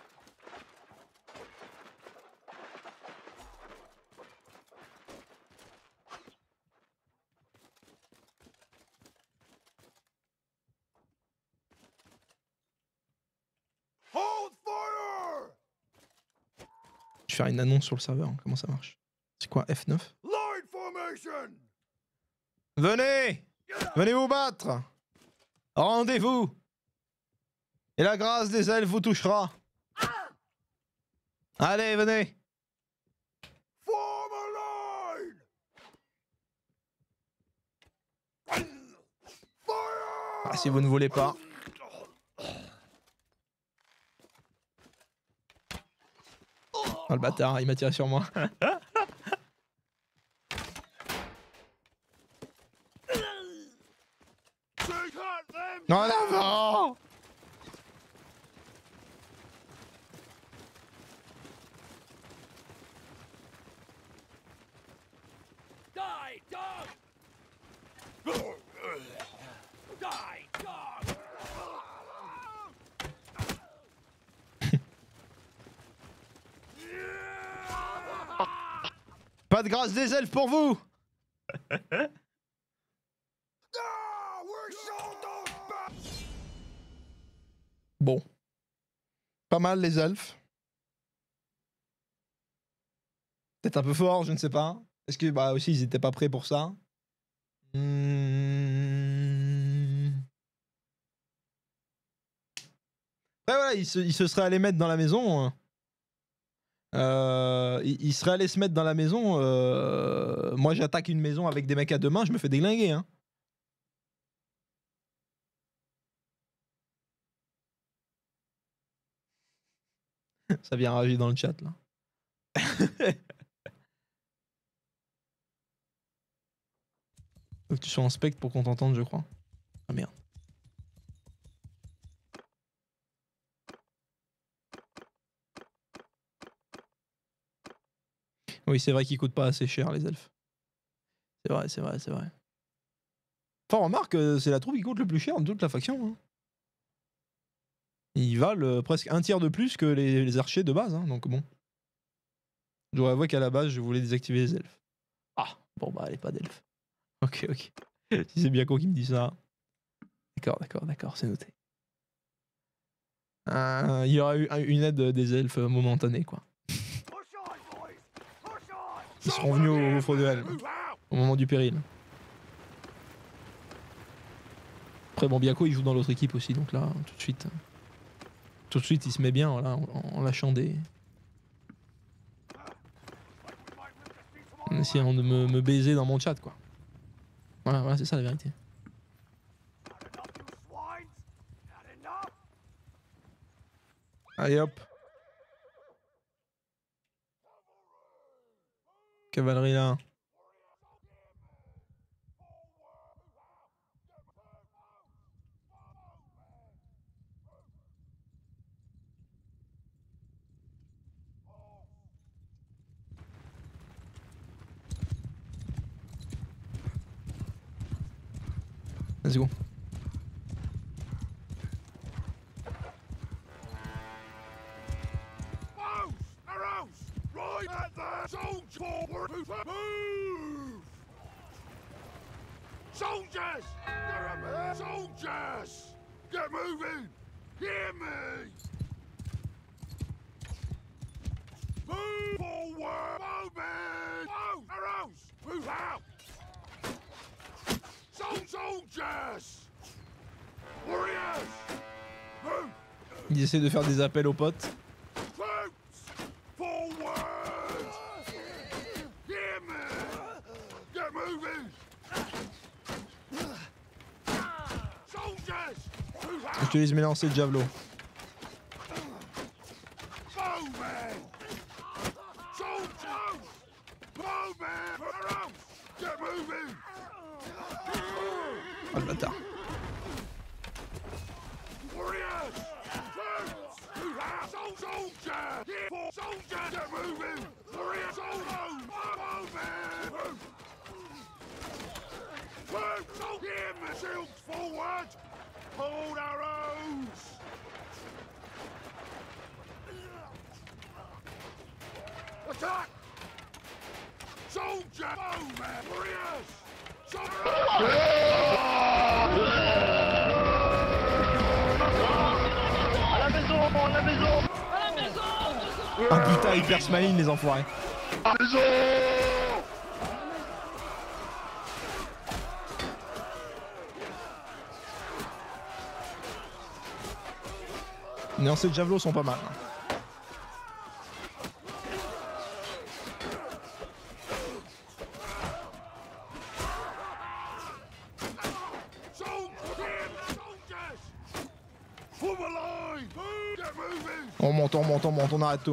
Hold fire! Je vais faire une annonce sur le serveur, comment ça marche? C'est quoi F neuf? Line formation! Venez! Venez vous battre! Rendez-vous! Et la grâce des elfes vous touchera! Allez, venez! Form a line! Fire! Ah, si vous ne voulez pas. Oh le bâtard, il m'a tiré sur moi. En avant! Die, dog! Die, dog! Pas de grâce des elfes pour vous! Ah, we're shoulders back! Bon. Pas mal les elfes. Peut-être un peu fort, je ne sais pas. Est-ce que bah aussi ils étaient pas prêts pour ça? Hmm. Ouais voilà, ils se, ils se seraient allés mettre dans la maison. Euh, ils, ils seraient allés se mettre dans la maison. Euh, moi j'attaque une maison avec des mecs à deux mains, je me fais déglinguer. Hein. Ça vient rager dans le chat là. Faut que tu sois en spectre pour qu'on t'entende, je crois. Ah merde. Oui, c'est vrai qu'ils coûtent pas assez cher, les elfes. C'est vrai, c'est vrai, c'est vrai. Enfin, remarque, c'est la troupe qui coûte le plus cher de toute la faction. Hein. Ils valent euh, presque un tiers de plus que les, les archers de base, hein, donc bon. Je dois avouer qu'à la base, je voulais désactiver les elfes. Ah, bon bah, allez, pas d'elfes. Ok, ok. Si c'est Biako qui me dit ça. D'accord, d'accord, d'accord, c'est noté. Euh, il y aura eu une aide des elfes momentanée, quoi. Ils seront venus au gouffre de Helm, au moment du péril. Après, bon, Biako, il joue dans l'autre équipe aussi, donc là, tout de suite... Tout de suite, il se met bien, là, en, en lâchant des... En essayant de me, me baiser dans mon chat, quoi. Voilà, voilà c'est ça la vérité. Allez hop. Cavalerie là. Let's go. Soldiers! Soldiers! Get moving! Hear me! Move forward! Moving! Move! Arrows! Move out! Soldiers! Warriors! Move! Ils essaient de faire des appels aux potes. Troops! Forward! Hear me! Get moving! Soldiers! Move out! J'utilise mes lancers de javelot. Moving! Soldiers! Moving! Arrows! Get moving! Ah le bâtard. Warriors! Troops! Move out! Soldiers! Here for soldiers! Get moving! Warriors! Soldiers! Moving! Troops! Hear me! Shields forward! Hold arrows! Attack! Soldier! Moving! Warriors! À la maison, à la maison. Ah putain, hyper smiling les enfoirés. À la maison. Les lancers de javelot sont pas mal. hein. On monte, on monte, on monte, on arrête tout.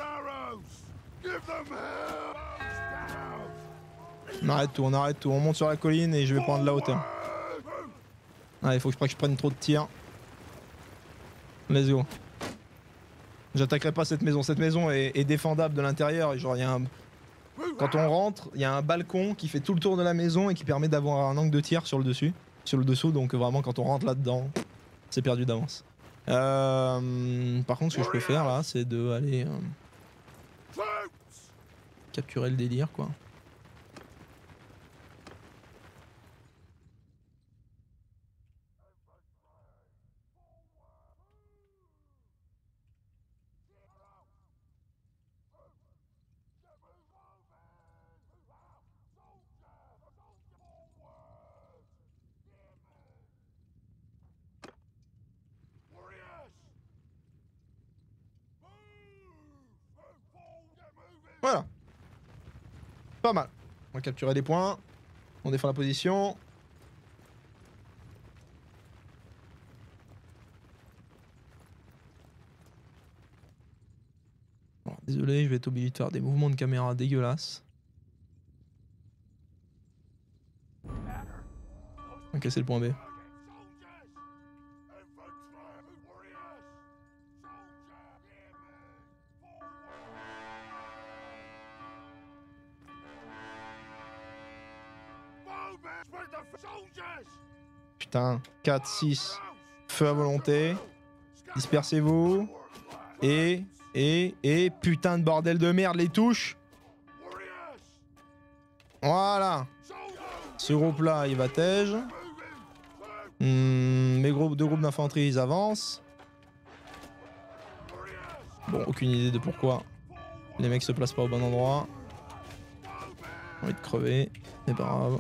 On arrête tout, on arrête tout. On monte sur la colline et je vais prendre de la hauteur. Ah, il faut que je, que je prenne trop de tirs. Let's go. J'attaquerai pas cette maison. Cette maison est, est défendable de l'intérieur. Et genre, il y a un... Quand on rentre, il y a un balcon qui fait tout le tour de la maison et qui permet d'avoir un angle de tir sur le dessus. Sur le dessous, donc vraiment quand on rentre là-dedans, c'est perdu d'avance. Euh, par contre, ce que je peux faire là, c'est de aller euh, capturer le délire, quoi. Voilà. Pas mal. On va capturer des points. On défend la position. Bon, désolé, je vais être obligé de faire des mouvements de caméra dégueulasses. Ok, c'est le point B. Putain, quatre, six, feu à volonté. Dispersez-vous. Et, et, et, putain de bordel de merde, les touches. Voilà. Ce groupe-là, il va tège. Hmm, mes groupes, deux groupes d'infanterie, ils avancent. Bon, aucune idée de pourquoi les mecs se placent pas au bon endroit. J'ai envie de crever, c'est pas grave.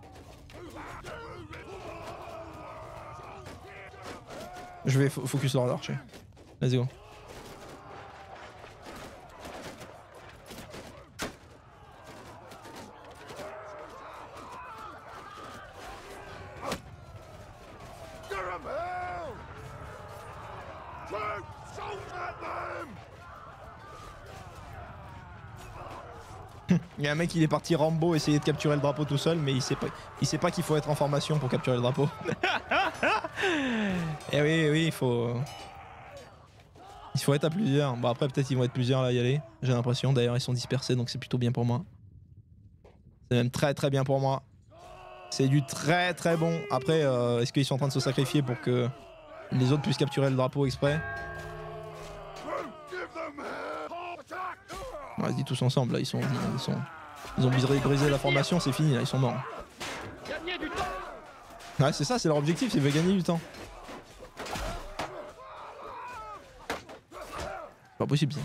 Je vais fo focus sur l'archer. Let's go. Il y a un mec, il est parti Rambo essayer de capturer le drapeau tout seul, mais il sait pas, il sait pas qu'il faut être en formation pour capturer le drapeau. Et oui, oui, il faut, il faut être à plusieurs. Bon après peut-être ils vont être plusieurs là à y aller. J'ai l'impression. D'ailleurs ils sont dispersés, donc c'est plutôt bien pour moi. C'est même très très bien pour moi. C'est du très très bon. Après, euh, est-ce qu'ils sont en train de se sacrifier pour que les autres puissent capturer le drapeau exprès? Vas-y, tous ensemble, là, ils sont... Ils, sont, ils ont brisé, brisé la formation, c'est fini, là, ils sont morts. Gagner du temps. Ouais, c'est ça, c'est leur objectif, ils veulent gagner du temps. C'est pas possible, ça.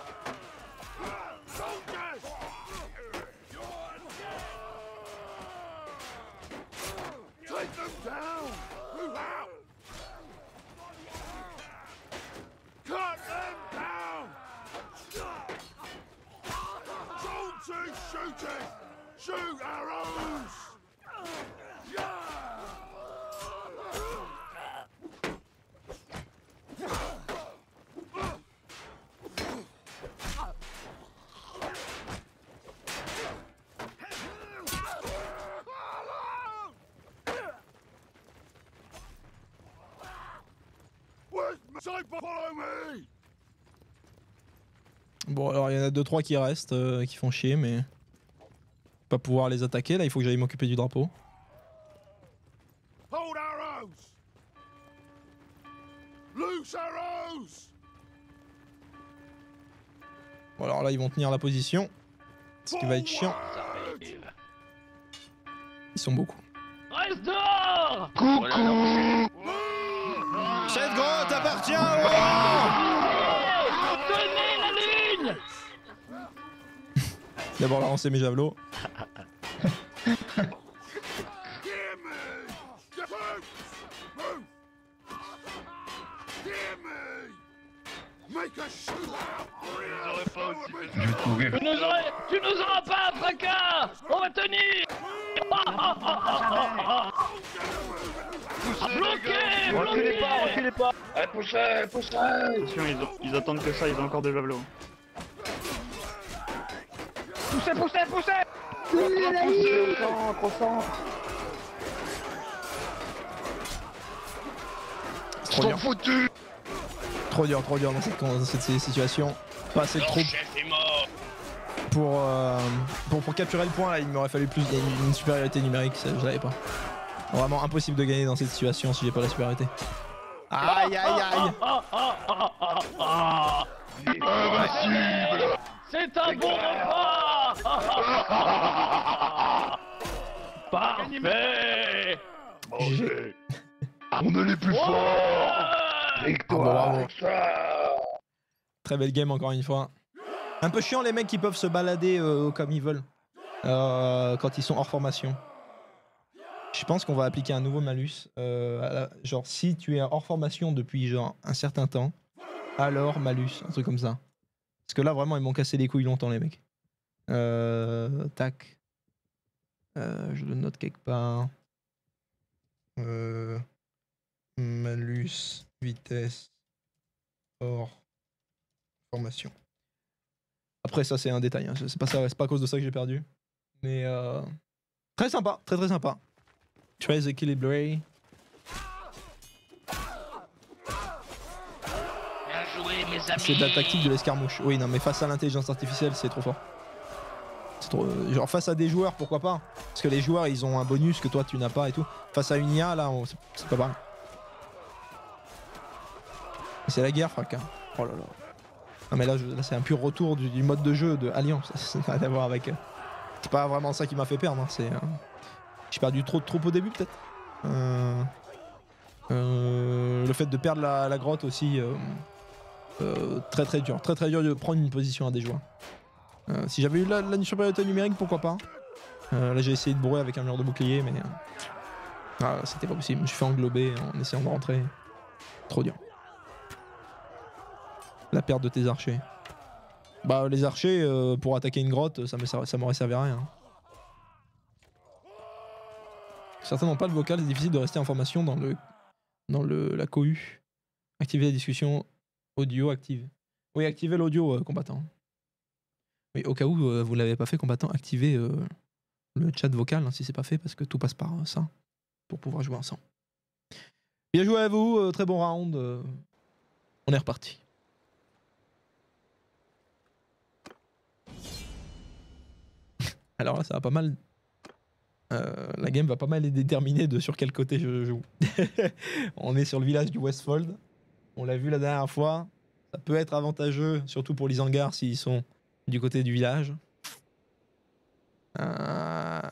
Shoot arrows! Bon, alors il y en a deux trois qui restent, euh, qui font chier, mais pas pouvoir les attaquer. Là, il faut que j'aille m'occuper du drapeau. Hold arrows! Loose arrows! Bon, alors là, ils vont tenir la position, ce qui va être chiant. Ils sont beaucoup. Reste dehors. Coucou. Cette grotte appartient au roi. Tenez la ligne. D'abord lancer mes javelots. Je vais te mourir. Tu nous aurais... Tu nous auras pas, fracas. On va tenir. Bloqué. Reculez Bloqué. pas, reculez pas. Allez, poussez, poussez. Attention, ils, ont- ils attendent que ça, ils ont encore des javelots. Poussez, poussez, poussez. Poussez au centre, au centre. C'est trop dur. Foutu. Trop dur, trop dur dans cette, dans cette situation. Pas assez de troupes pour, euh, pour, pour capturer le point. Là, il m'aurait fallu plus. Il y a une, une supériorité numérique, ça, je l'avais pas. Vraiment impossible de gagner dans cette situation si j'ai pas la supériorité. Aïe aïe aïe. C'est un bon repas. Parfait. J'ai- On est les plus forts. Ouais. Ah, bon, bravo. Très belle game encore une fois. Un peu chiant les mecs qui peuvent se balader euh, comme ils veulent euh, quand ils sont hors formation. Je pense qu'on va appliquer un nouveau malus. Euh, à la- genre si tu es hors formation depuis genre un certain temps, alors malus, un truc comme ça. Parce que là vraiment ils m'ont cassé les couilles longtemps les mecs. Euh, tac. Euh, je le note quelque part. Euh, malus, vitesse, hors formation. Après ça c'est un détail, hein. C'est pas ça, c'est pas à cause de ça que j'ai perdu. Mais euh, très sympa, très très sympa. Très équilibré. Bien joué, mes amis. C'est de la tactique de l'escarmouche. Oui non mais face à l'intelligence artificielle c'est trop fort. C'est trop, euh, genre face à des joueurs pourquoi pas. Parce que les joueurs ils ont un bonus que toi tu n'as pas et tout. Face à une I A là on- c'est c'est pas pareil. C'est la guerre fracas. Oh là là. Non mais là, je- là c'est un pur retour du, du mode de jeu de Alliance. Ça n'a rien à voir avec... euh, C'est pas vraiment ça qui m'a fait perdre. Hein. C'est... euh, J'ai perdu trop de troupes au début peut-être. Euh... Euh... Le fait de perdre la, la grotte aussi. Euh... Euh, très très dur. Très très dur de prendre une position à des joueurs. Euh, si j'avais eu la, la supériorité numérique, pourquoi pas. Euh, là j'ai essayé de brouiller avec un mur de bouclier mais... euh, Ah, c'était pas possible. Je me suis fait englober en essayant de rentrer. Trop dur. La perte de tes archers. Bah les archers euh, pour attaquer une grotte ça me ser- ça m'aurait servi à rien. Certainement pas le vocal, c'est difficile de rester en formation dans le dans le la cohue. Activer la discussion audio active. Oui, activez l'audio euh, combattant. Oui, au cas où euh, vous l'avez pas fait combattant, activez euh, le chat vocal hein, si c'est pas fait parce que tout passe par euh, ça pour pouvoir jouer ensemble. Bien joué à vous, euh, très bon round. euh, On est reparti. Alors là, ça va pas mal. Euh, la game va pas mal déterminer de sur quel côté je joue. On est sur le village du Westfold. On l'a vu la dernière fois. Ça peut être avantageux, surtout pour les hangars s'ils sont du côté du village. Euh...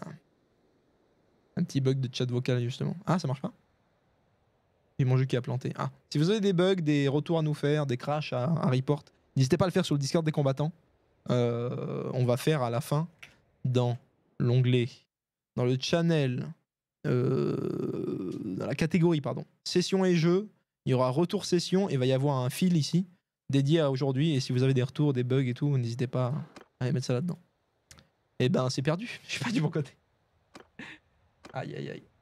Un petit bug de chat vocal justement. Ah, ça marche pas? C'est mon jeu qui a planté. Ah. Si vous avez des bugs, des retours à nous faire, des crashs à, à report, n'hésitez pas à le faire sur le Discord des combattants. Euh, on va faire à la fin dans l'onglet, dans le channel, euh, dans la catégorie, pardon, session et jeux, il y aura retour session et il va y avoir un fil ici dédié à aujourd'hui. Et si vous avez des retours, des bugs et tout, n'hésitez pas à aller mettre ça là-dedans. Et ben c'est perdu, je suis pas du bon côté. Aïe aïe aïe.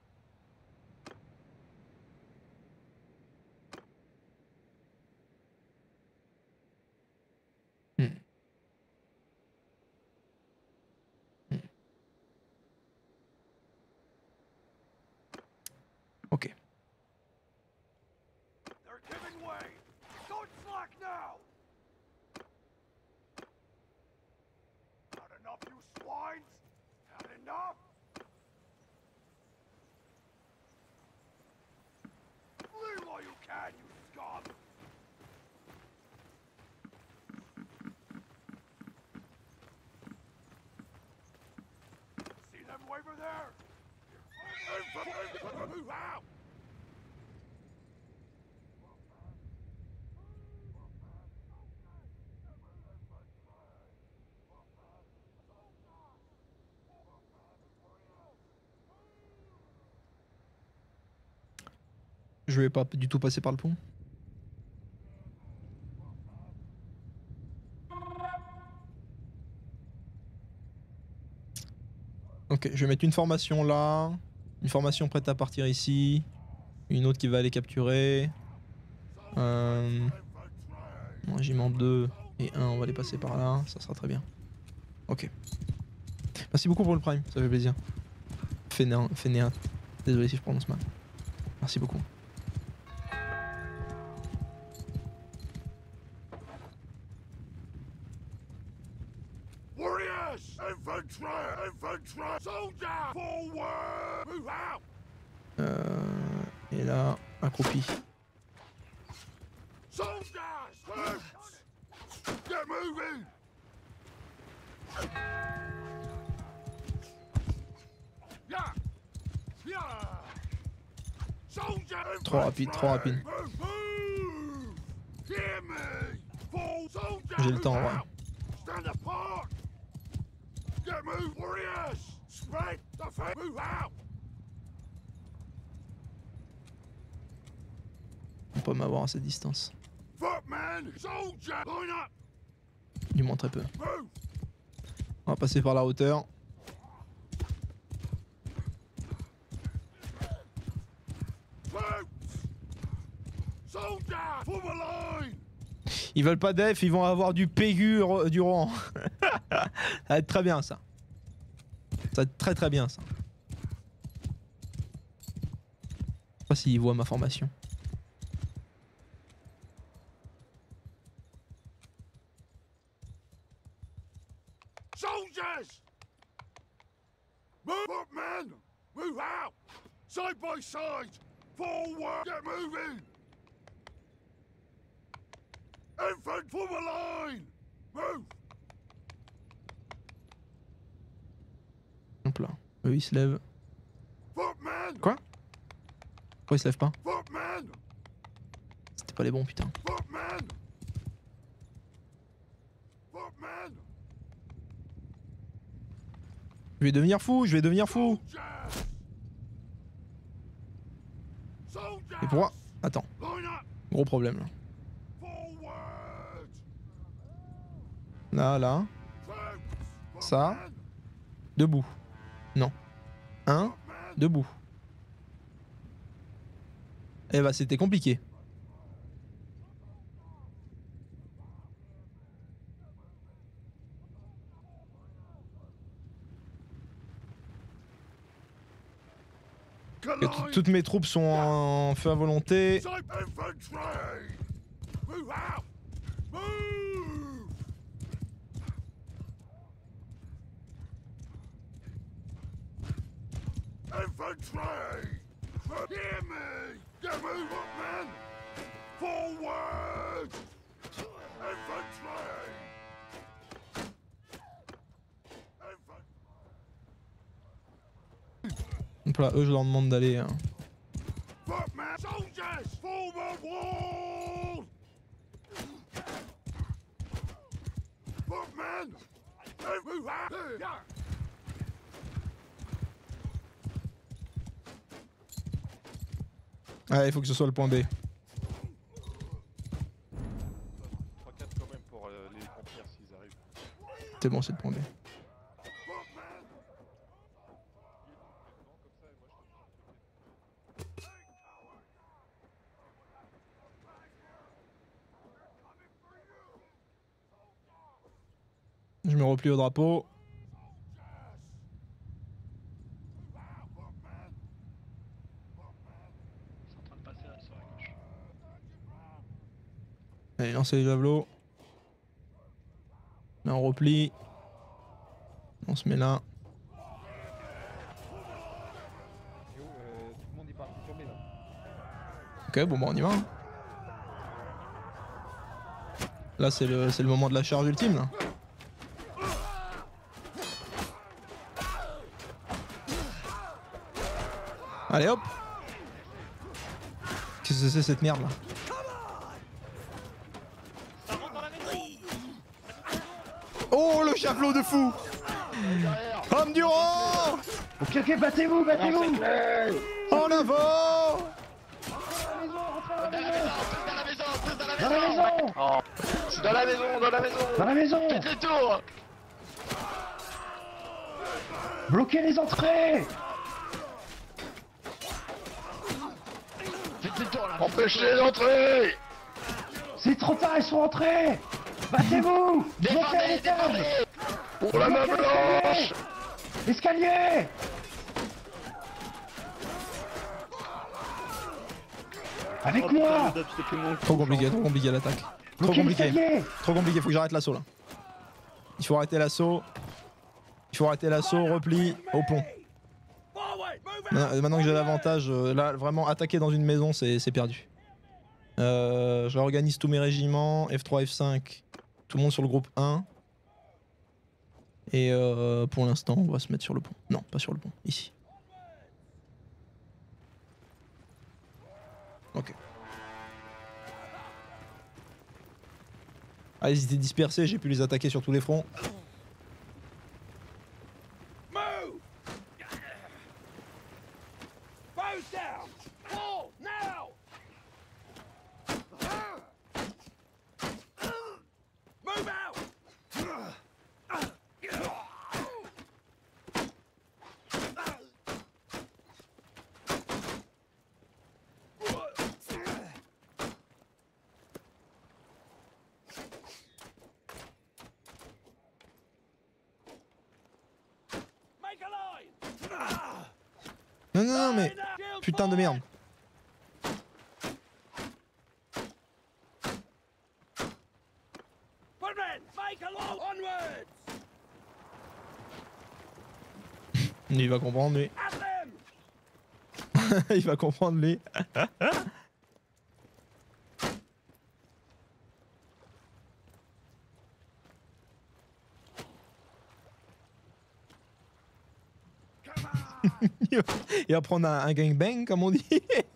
Hmm. Hmm. Ok. They're giving way. Don't slack now. Not enough, you swines. Not enough. Leave while you can, you scum. See them waver there? Move out! Je vais pas du tout passer par le pont. Ok, je vais mettre une formation là, une formation prête à partir ici, une autre qui va aller capturer. Euh... Un régiment deux et un, on va les passer par là, ça sera très bien. Ok. Merci beaucoup pour le prime, ça fait plaisir. Fainéant, fainéant. Désolé si je prononce mal. Merci beaucoup. Warriors! Infantry! Infantry! Soldier! Forward! Move out! Euh... Et là, accroupi. Soldiers! Troops! Get moving! Yeah! Yeah! Soldiers! Trop rapide, trop rapide. Move! Move! Hear me! Full soldier! J'ai le temps, Move ouais. out! Stand apart! Get move, warriors! Spread the fence! Move out! On peut m'avoir à cette distance. Footman! Soldier! Line up! Du moins très peu. Move! On va passer par la hauteur. Troops! Soldier! Form a line! Ils veulent pas def, ils vont avoir du pégur du rang. Ça va être très bien ça. Ça va être très très bien ça. Je sais pas s'ils voient ma formation. Soldiers! Move up, men! Move out! Side by side! Forward! Get moving! Infant, form a line! Move! Hop là. Eux ils se lèvent. Footman! Quoi? Pourquoi ils se lèvent pas? Footman! C'était pas les bons putain. Footman! Footman! Je vais devenir fou, je vais devenir fou. Soldiers! Soldiers! Et pourquoi? Attends, Line up! gros problème là. Forward! Là, là. Troops! Ça. Footman! Debout. Non. Un. Footman! Debout. Eh bah c'était compliqué. Et tout- toutes mes troupes sont en feu à volonté. Side infantry! Move out! Move! Infantry! Hear me! Get move up, men! Forward! Infantry! Donc là, eux, je leur demande d'aller. Hein. Footmen! Soldiers! Forward wall! Footmen! Ouais, il faut que ce soit le point B. trois quatre quand même pour euh, les contenir s'ils arrivent. C'est bon, c'est le point B. Je me replie au drapeau. Allez, lancez les javelots. Là, on replie. On se met là. Ok, bon, bah on y va. Hein. Là, c'est le, c'est le moment de la charge ultime. Là. Allez hop. Qu'est-ce que c'est cette merde là? Oh le javelot de fou. Homme du rang. Ok, ok, battez-vous, battez-vous. En avant. Dans la maison. Oh, je suis dans la maison, dans la maison. Dans la maison. Faites le tour. Bloquez les entrées. Faites le tour là. Empêchez l'entrée! C'est trop tard, ils sont entrés. Battez-vous. Bloquez Défendez, l'étage. défendez. Pour la main blanche! Escalier. Avec moi. Trop compliqué, trop compliqué l'attaque. Trop Bloquez compliqué. l'escalier. Trop compliqué, faut que j'arrête l'assaut là. Il faut arrêter l'assaut. Il faut arrêter l'assaut, repli, au pont. Maintenant que j'ai l'avantage, là vraiment attaquer dans une maison c'est perdu. Euh, je réorganise tous mes régiments, F trois, F cinq, tout le monde sur le groupe un. Et euh, pour l'instant on va se mettre sur le pont. Non, pas sur le pont, ici. Ok. Ah, ils étaient dispersés, j'ai pu les attaquer sur tous les fronts. Non, non, non, mais putain de merde. Il va comprendre lui. Il va comprendre lui. Il va prendre un, un gangbang comme on dit.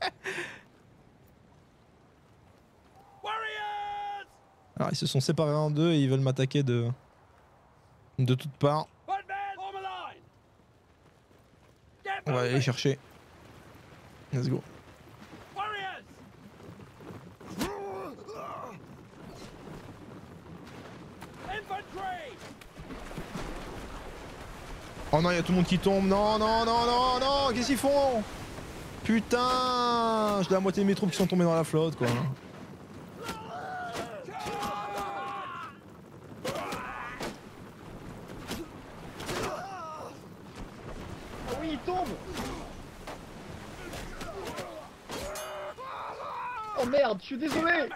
Alors ils se sont séparés en deux et ils veulent m'attaquer de de toutes parts. On va aller les chercher. Let's go. Oh non, il y a tout le monde qui tombe. Non, non, non, non, non. Qu'est-ce qu'ils font? Putain, j'ai la moitié de mes troupes qui sont tombées dans la flotte, quoi. Oh oui, il tombe. Oh merde, je suis désolé.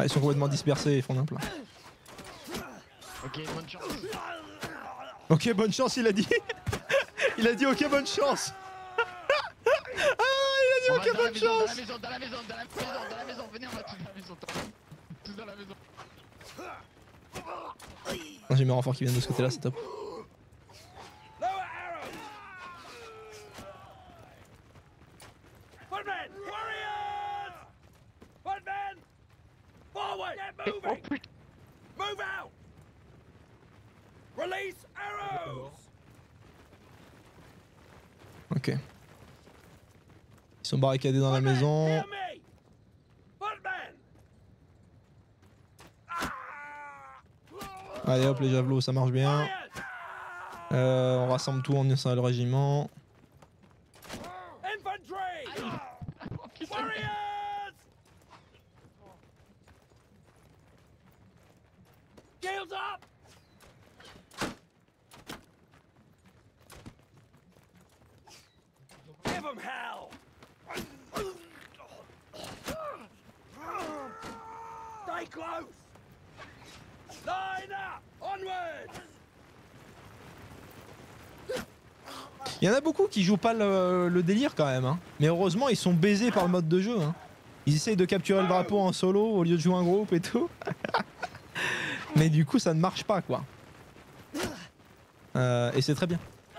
Ah, ils sont complètement dispersés, ils font un plein. Ok, bonne chance. Ok, bonne chance, il a dit. Il a dit ok, bonne chance. Ah, il a dit ok, bonne chance. Dans la maison, dans la maison, dans la maison, dans la maison, venez, on va tous dans la maison. Tous dans la maison. Ah, j'ai mes renforts qui viennent de ce côté-là, c'est top. Oh putain. Move out. Release arrows. Ok. Ils sont barricadés dans la maison. Allez hop, les javelots, ça marche bien. Euh, on rassemble tout en un seul régiment. Il y en a beaucoup qui jouent pas le, le délire quand même, hein. Mais heureusement ils sont baisés par le mode de jeu, hein. Ils essayent de capturer le drapeau en solo au lieu de jouer en groupe et tout. Mais du coup ça ne marche pas quoi. Euh, et c'est très bien.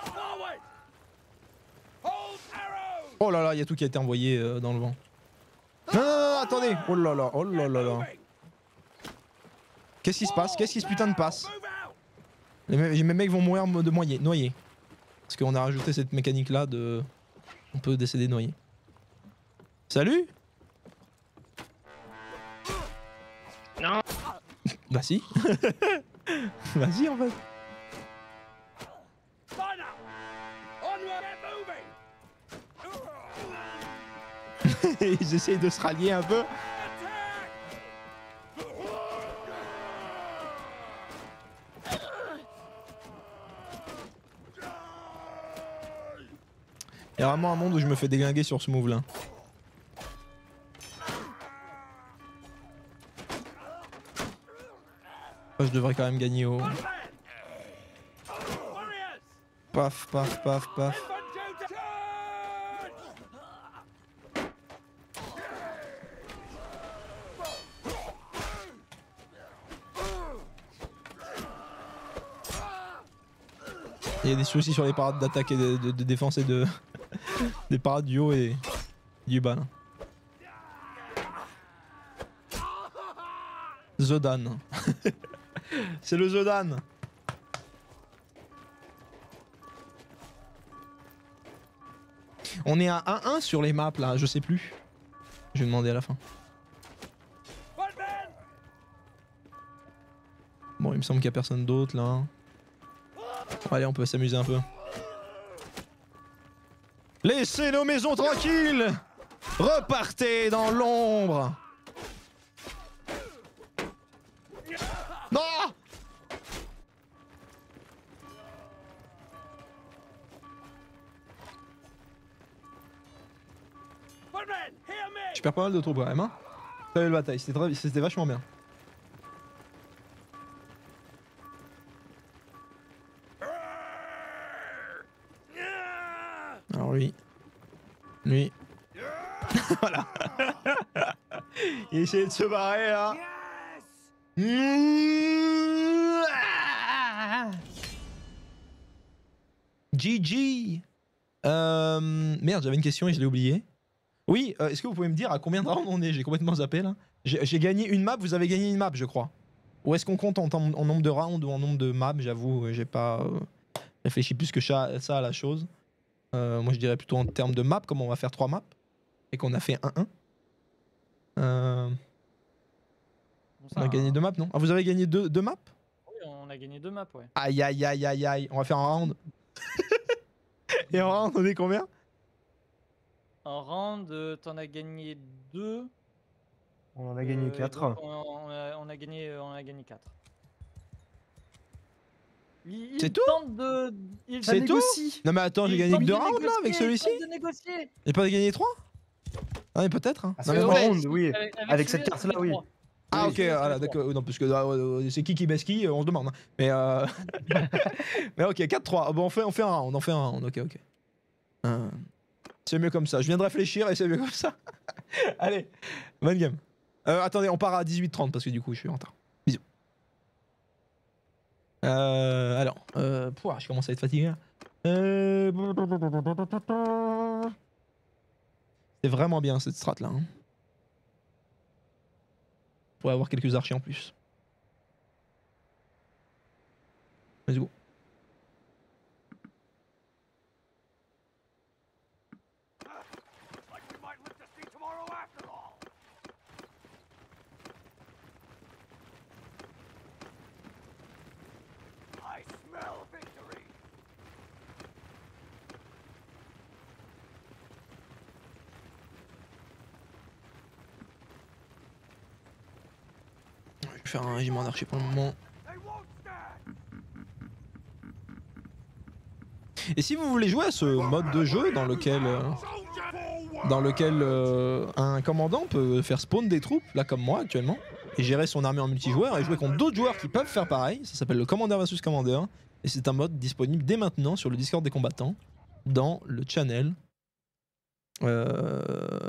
Oh là là, il y a tout qui a été envoyé euh, dans le vent. Non, non, non, attendez. Oh là là, oh là là là. Qu'est-ce qui se passe? Qu'est-ce qui se putain de passe? les, me les mecs vont mourir de noyer. noyer. Parce qu'on a rajouté cette mécanique là de... On peut décéder noyé. Salut. Non. Bah si. Vas-y en fait. Ils essayent de se rallier un peu. Il y a vraiment un monde où je me fais déglinguer sur ce move là. Je devrais quand même gagner au... Paf, paf, paf, paf. Il y a des soucis sur les parades d'attaque et de, de, de défense et de... des parades du haut et du bas là. Zodan. C'est le Zodan. On est à un un sur les maps là, je sais plus. Je vais demander à la fin. Bon, il me semble qu'il y a personne d'autre là. Allez, on peut s'amuser un peu. Laissez nos maisons tranquilles. Repartez dans l'ombre. Non. Je perds pas mal de troupes quand même, hein. Très belle bataille, c'était vachement bien. Alors lui, lui, voilà. Il essayait de se barrer là. G G. Euh, merde, j'avais une question et je l'ai oubliée. Oui, euh, est-ce que vous pouvez me dire à combien de rounds on est? J'ai complètement zappé là. J'ai gagné une map, vous avez gagné une map, je crois. Ou est-ce qu'on compte en, en nombre de rounds ou en nombre de maps? J'avoue, j'ai pas euh, réfléchi plus que ça à la chose. Euh, moi je dirais plutôt en termes de map, comme on va faire trois maps et qu'on a fait un un. Euh... Bon, ça, on a gagné hein. deux maps, non? Ah, vous avez gagné deux, deux maps? Oui, on a gagné deux maps, ouais. Aïe aïe aïe aïe aïe, on va faire un round. Et en round on est combien? En round, euh, t'en as gagné deux. On en a gagné euh, quatre. On, on, a, on a gagné, euh, on a gagné quatre. C'est tout? C'est tout? Non mais attends, j'ai gagné que deux rounds là avec celui-ci? J'ai pas gagné trois? Ah mais peut-être hein. Ah, c'est trois rounds, oui. Avec, avec cette carte là, oui. Ah Oui, ok, c'est voilà, bon. d'accord. Non, parce que ah, ouais, c'est qui qui baisse qui, on se demande. Hein. Mais, euh... mais ok, quatre trois. Bon, on fait, on fait un round, on fait un round. Ok, ok. Euh, C'est mieux comme ça. Je viens de réfléchir et c'est mieux comme ça. Allez, bonne game. Euh, attendez, on part à dix-huit trente parce que du coup, je suis en retard. Bisous. Euh, alors, euh, pouah, je commence à être fatigué. Là. Euh... C'est vraiment bien cette strat là. Hein. On pourrait avoir quelques archers en plus. Let's go. Like we might live to see tomorrow after all. I smell victory. Je vais faire un régiment d'archers pour le moment. They won't stand. Et si vous voulez jouer à ce mode de jeu dans lequel, euh, Soldier forward. dans lequel euh, un commandant peut faire spawn des troupes, là comme moi actuellement, et gérer son armée en multijoueur et jouer contre d'autres joueurs qui peuvent faire pareil, ça s'appelle le Commander versus Commander, et c'est un mode disponible dès maintenant sur le Discord des combattants, dans le channel. Euh...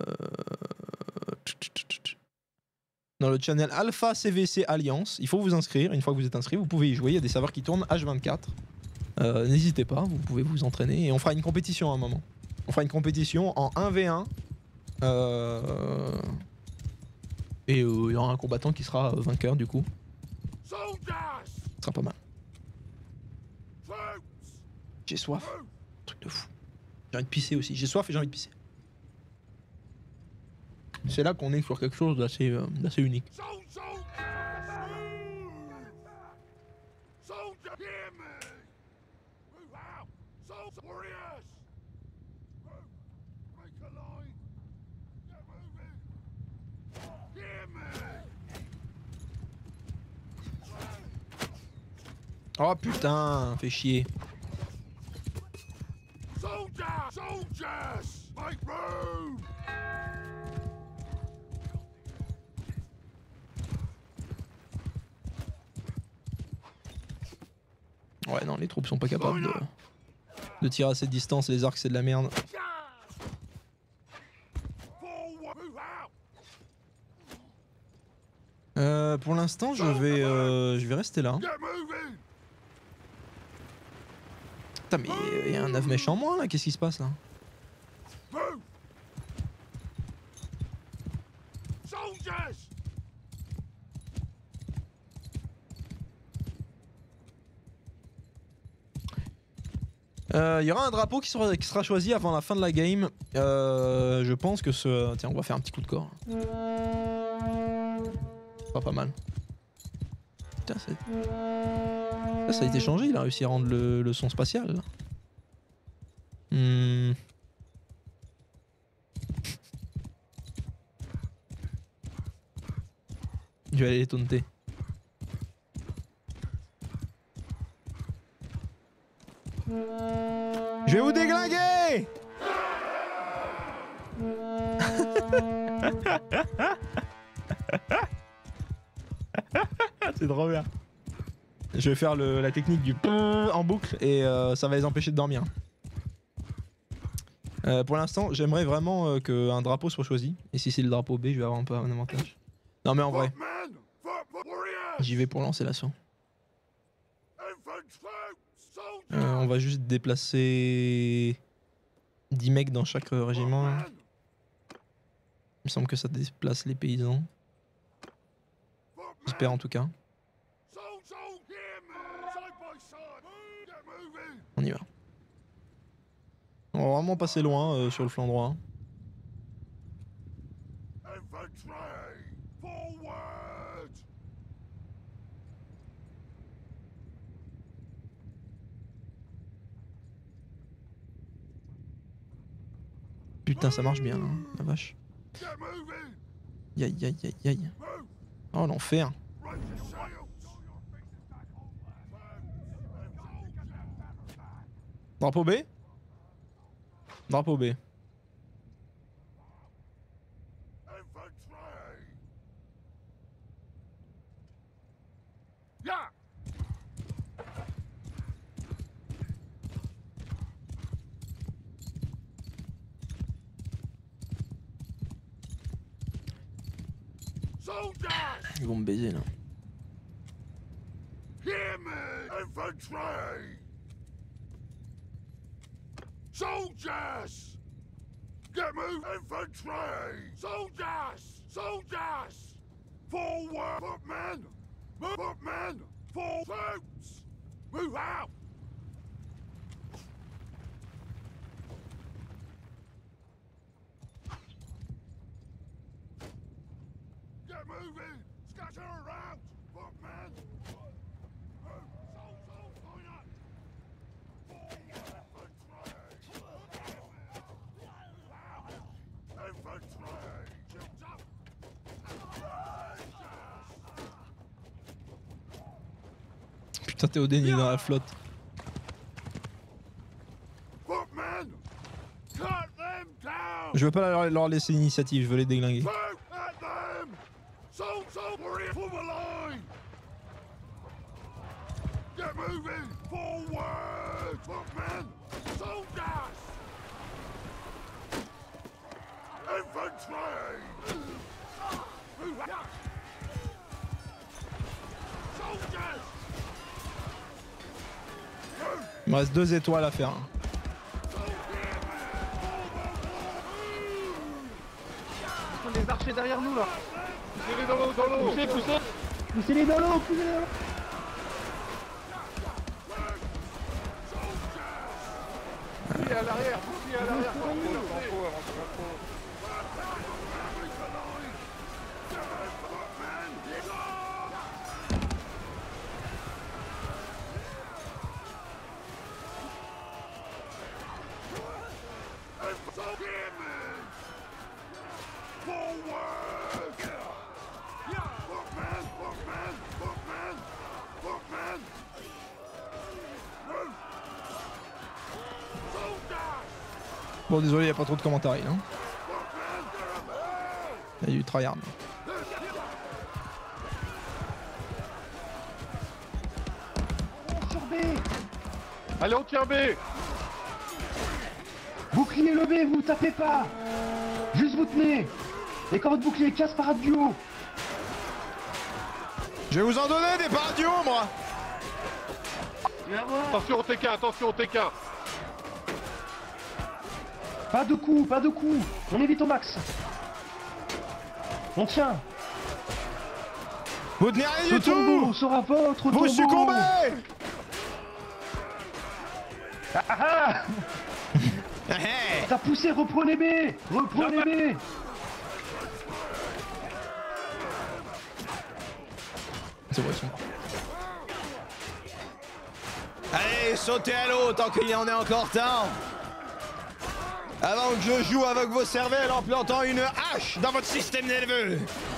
Dans le channel Alpha C V C Alliance, il faut vous inscrire. Une fois que vous êtes inscrit, vous pouvez y jouer. Il y a des serveurs qui tournent H vingt-quatre. Euh, N'hésitez pas, vous pouvez vous entraîner et on fera une compétition à un moment. On fera une compétition en un v un. Euh... Et euh, il y aura un combattant qui sera vainqueur du coup. Soldiers. Ce sera pas mal. Troops. J'ai soif. Truc de fou. J'ai envie de pisser aussi. J'ai soif et j'ai envie de pisser. C'est là qu'on est sur quelque chose d'assez euh, d'assez unique. Sol- sol- Soldier, hear me. Move out. Sol- warriors. Move. Make a line. Get moving. Hear me. Oh putain, fait chier. Soldiers. Soldiers. Make room. Ouais non, les troupes sont pas capables de, de tirer à cette distance, les arcs c'est de la merde. Forward. Move out. Euh, pour l'instant je vais euh, je vais rester là. Get moving. Putain mais il y a un neuf méchant en moins là, qu'est-ce qui se passe là? Move. Soldiers. Euh, Il y aura un drapeau qui sera, qui sera choisi avant la fin de la game. Euh, je pense que ce... Tiens, on va faire un petit coup de corps. Pas pas mal. Putain, ça... Ça, ça a été changé, il a réussi à rendre le, le son spatial. Là. Hmm. Je vais aller les taunter. Je vais vous déglinguer. C'est trop bien. Je vais faire le, la technique du en boucle et euh, ça va les empêcher de dormir. Euh, pour l'instant, j'aimerais vraiment euh, qu'un drapeau soit choisi. Et si c'est le drapeau B, je vais avoir un peu un avantage. Non mais en vrai, Footmen. Foot- warriors. j'y vais pour lancer l'assaut. Infantry. Soldiers. Euh, on va juste déplacer dix mecs dans chaque euh, régiment. là. Footmen. Il me semble que ça déplace les paysans. Footmen. J'espère en tout cas. Sol- sol- hear me. Side by side. Move. Get moving. On y va. On va vraiment passer loin euh, sur le flanc droit. Infantry. Forward. Putain, ça marche bien, hein, la vache. Get moving. Aïe aïe aïe aïe. Move. Oh l'enfer. Right to sails. Drapeau B. Drapeau B. Infantry. Yeah. Soldiers! Ils vont me baiser là. Hear me, infantry! Soldiers! Get moving, infantry! Soldiers! Soldiers! Forward! Footmen! Move, footmen! Four troops! Move out! Get moving! Scatter around! Footmen! Move! Soul, soul, point up! Putain, t'es au déni dans la flotte. Footmen! Cut them down! Je veux pas leur, leur laisser l'initiative, je veux les déglinguer. Shoot at them! Soul, soul, warrior, form a line! Get moving! Forward! Footmen! Soldiers! Infantry! Move out! Soldiers! Il me reste deux étoiles à faire. On a les archers derrière nous là. Poussez-les dans l'eau, dans l'eau. Poussez, poussez. Poussez-les dans l'eau, poussez-les dans l'eau. Poussez à l'arrière, poussez à l'arrière. Pas trop, pas trop, avancez pas trop. Bon, désolé, y a pas trop de commentaires là. Il y a eu tryhard. Sur B. Allez, on tire B. Bouclier levé, vous tapez pas. Juste vous tenez. Et quand votre bouclier casse, parade du haut. Je vais vous en donner des parades du haut, moi. Attention au T K, attention au T K. Pas de coups, pas de coups. On évite au max. On tient. Vous tenez rien Ce du tombeau tout. sera votre Vous tombeau. succombez. Ah ah. Ça poussé, reprenez B. Reprenez B. C'est vrai, ils sont morts. Allez, sautez à l'eau tant qu'il y en est encore temps. Avant que je joue avec vos cervelles en plantant une hache dans votre système nerveux.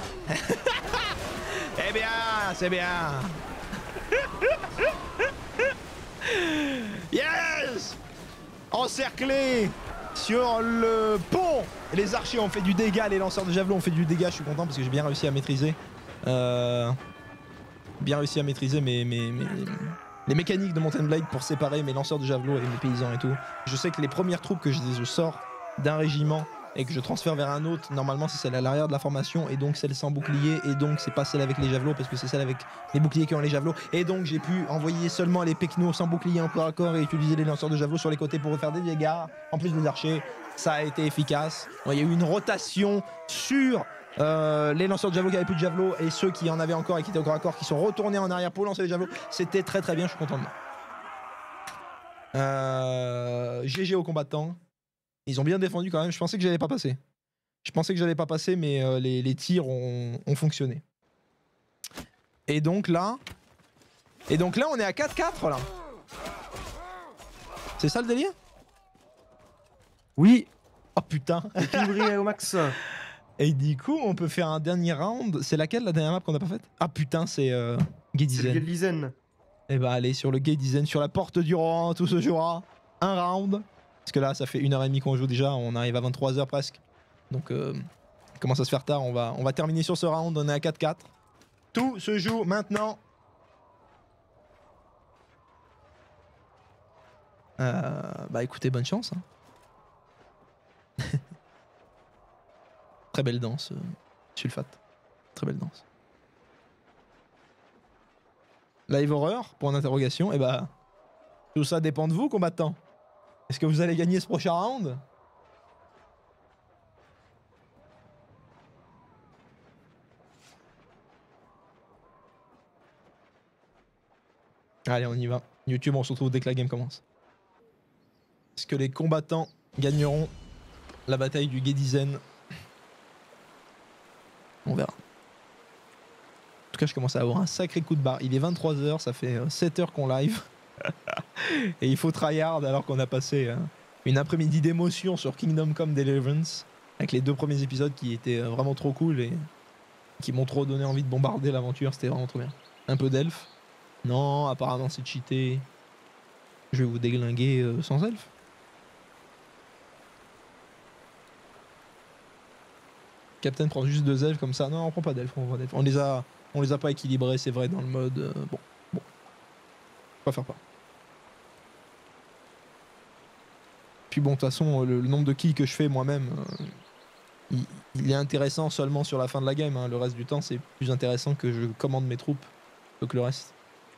Eh bien, c'est bien. Yes. Encerclé sur le pont. Les archers ont fait du dégât, les lanceurs de javelot ont fait du dégât. Je suis content parce que j'ai bien réussi à maîtriser. Euh, bien réussi à maîtriser mes, mes, mes, les mécaniques de Mountain Blade pour séparer mes lanceurs de javelot et mes paysans et tout. Je sais que les premières troupes que je, je sors d'un régiment et que je transfère vers un autre, normalement c'est celle à l'arrière de la formation et donc celle sans bouclier et donc c'est pas celle avec les javelots parce que c'est celle avec les boucliers qui ont les javelots et donc j'ai pu envoyer seulement les pecnos sans bouclier en corps à corps et utiliser les lanceurs de javelots sur les côtés pour faire des dégâts en plus des archers. Ça a été efficace. Bon, il y a eu une rotation sur euh, les lanceurs de javelots qui avaient plus de javelots et ceux qui en avaient encore et qui étaient au corps à corps qui sont retournés en arrière pour lancer les javelots. C'était très très bien, je suis content de moi. Euh, G G aux combattants. Ils ont bien défendu quand même. Je pensais que j'allais pas passer. Je pensais que j'allais pas passer, mais euh, les, les tirs ont, ont fonctionné. Et donc là... Et donc là, on est à quatre quatre là. C'est ça le délire? Oui. Oh putain. Équilibré au max. Et du coup, on peut faire un dernier round. C'est laquelle la dernière map qu'on a pas faite? Ah putain, c'est euh, Gedizen. C'est Gedizen. Et bah allez, sur le Gedizen, sur la porte du Rohan, tout se jouera. Un round. Parce que là, ça fait une heure et demie qu'on joue déjà, on arrive à vingt-trois heures presque. Donc, euh, il commence à se faire tard, on va, on va terminer sur ce round, on est à quatre quatre. Tout se joue maintenant. Euh, bah écoutez, bonne chance. Hein. Très belle danse, euh, Sulfate. Très belle danse. Live horror, point d'interrogation. Et bah, tout ça dépend de vous, combattants. Est-ce que vous allez gagner ce prochain round? Allez, on y va. YouTube, on se retrouve dès que la game commence. Est-ce que les combattants gagneront la bataille du Guédizen? On verra. En tout cas, je commence à avoir un sacré coup de barre. Il est vingt-trois heures, ça fait sept heures qu'on live. Et il faut tryhard alors qu'on a passé euh, une après-midi d'émotion sur Kingdom Come Deliverance. Avec les deux premiers épisodes qui étaient vraiment trop cool et qui m'ont trop donné envie de bombarder l'aventure. C'était vraiment trop bien. Un peu d'elfe. Non, apparemment c'est cheaté. Je vais vous déglinguer euh, sans elfe. Captain prend juste deux elfes comme ça. Non, on prend pas d'elfes, on prend d'elfes. On les a, on les a pas équilibrés, c'est vrai, dans le mode. Euh, bon, bon. On va faire pas. Puis bon, de toute façon, le, le nombre de kills que je fais moi-même, euh, il, il est intéressant seulement sur la fin de la game. Hein. Le reste du temps, c'est plus intéressant que je commande mes troupes plutôt que le reste.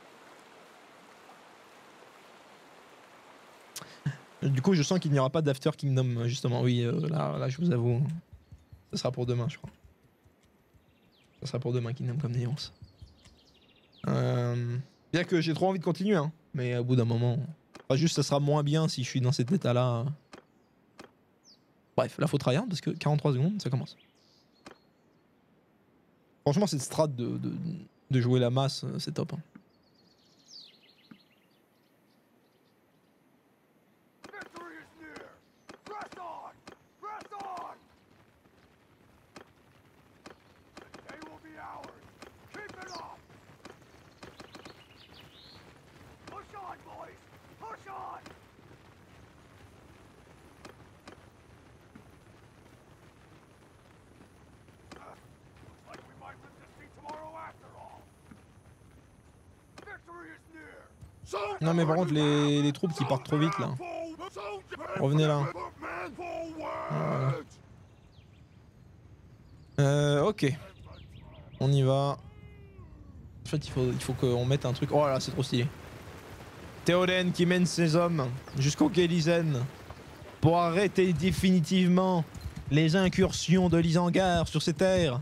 Du coup, je sens qu'il n'y aura pas d'After Kingdom, justement. Oui, euh, là, là, je vous avoue. Ça sera pour demain, je crois. Ça sera pour demain, Kingdom Come Deliverance. Euh, bien que j'ai trop envie de continuer, hein. Mais au bout d'un moment... Enfin, juste, ça sera moins bien si je suis dans cet état-là. Bref, là, faut tryhard parce que quarante-trois secondes, ça commence. Franchement, cette strat de, de, de jouer la masse, c'est top. Hein. Non mais par contre les, les troupes qui partent trop vite là. Revenez là. Voilà. Euh ok. On y va. En fait il faut, il faut qu'on mette un truc. Oh là c'est trop stylé. Théoden qui mène ses hommes jusqu'au Guédizen pour arrêter définitivement les incursions de l'Isengard sur ces terres.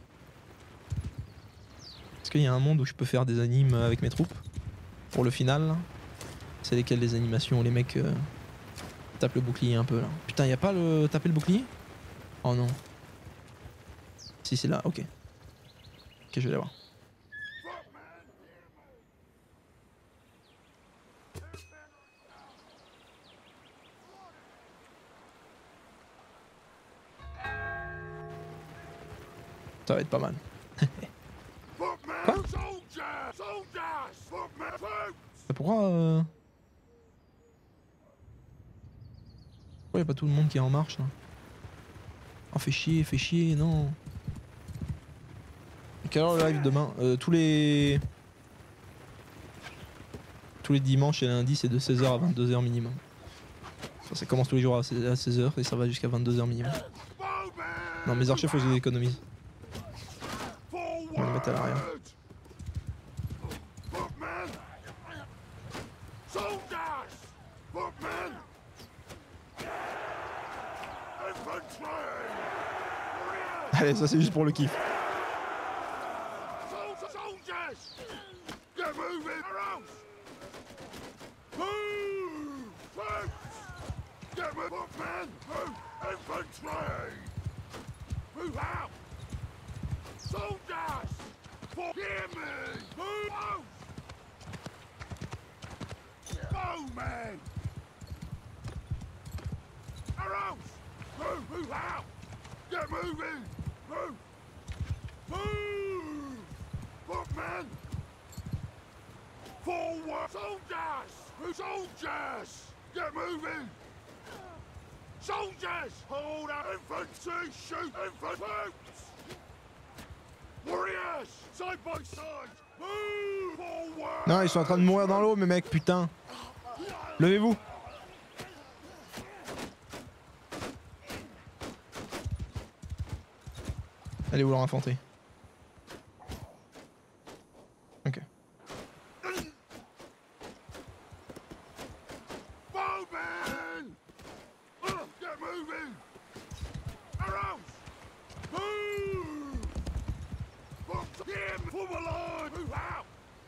Est-ce qu'il y a un monde où je peux faire des animes avec mes troupes? Pour le final, c'est lesquelles les animations où les mecs euh, tapent le bouclier un peu là. Putain, y a pas le taper le bouclier? Oh non. Si c'est là, ok. Ok, je vais aller voir. Ça va être pas mal. Quoi? Mais pourquoi euh... Pourquoi y'a pas tout le monde qui est en marche là? Oh fait chier, fait chier, non. Et quelle heure le live demain? euh, Tous les... Tous les dimanches et lundis c'est de seize heures à vingt-deux heures minimum. Enfin, ça commence tous les jours à seize heures et ça va jusqu'à vingt-deux heures minimum. Non mes archers faut que je les économise. On va les mettre à l'arrière. Allez, ça c'est juste pour le kiff. Get moving! Move! Move! Footmen! Forward! Soldiers! Soldiers! Get moving! Soldiers! Hold up! Infantry! Shoot! Infantry! Warriors! Side by side! Move! Forward! Non, ils sont en train de mourir dans l'eau, mes mecs, putain. Levez-vous. Elle est où leur infanterie? Ok. Bowman! Uh, get moving! Arrows! Move! Put him! Form a line! Move out!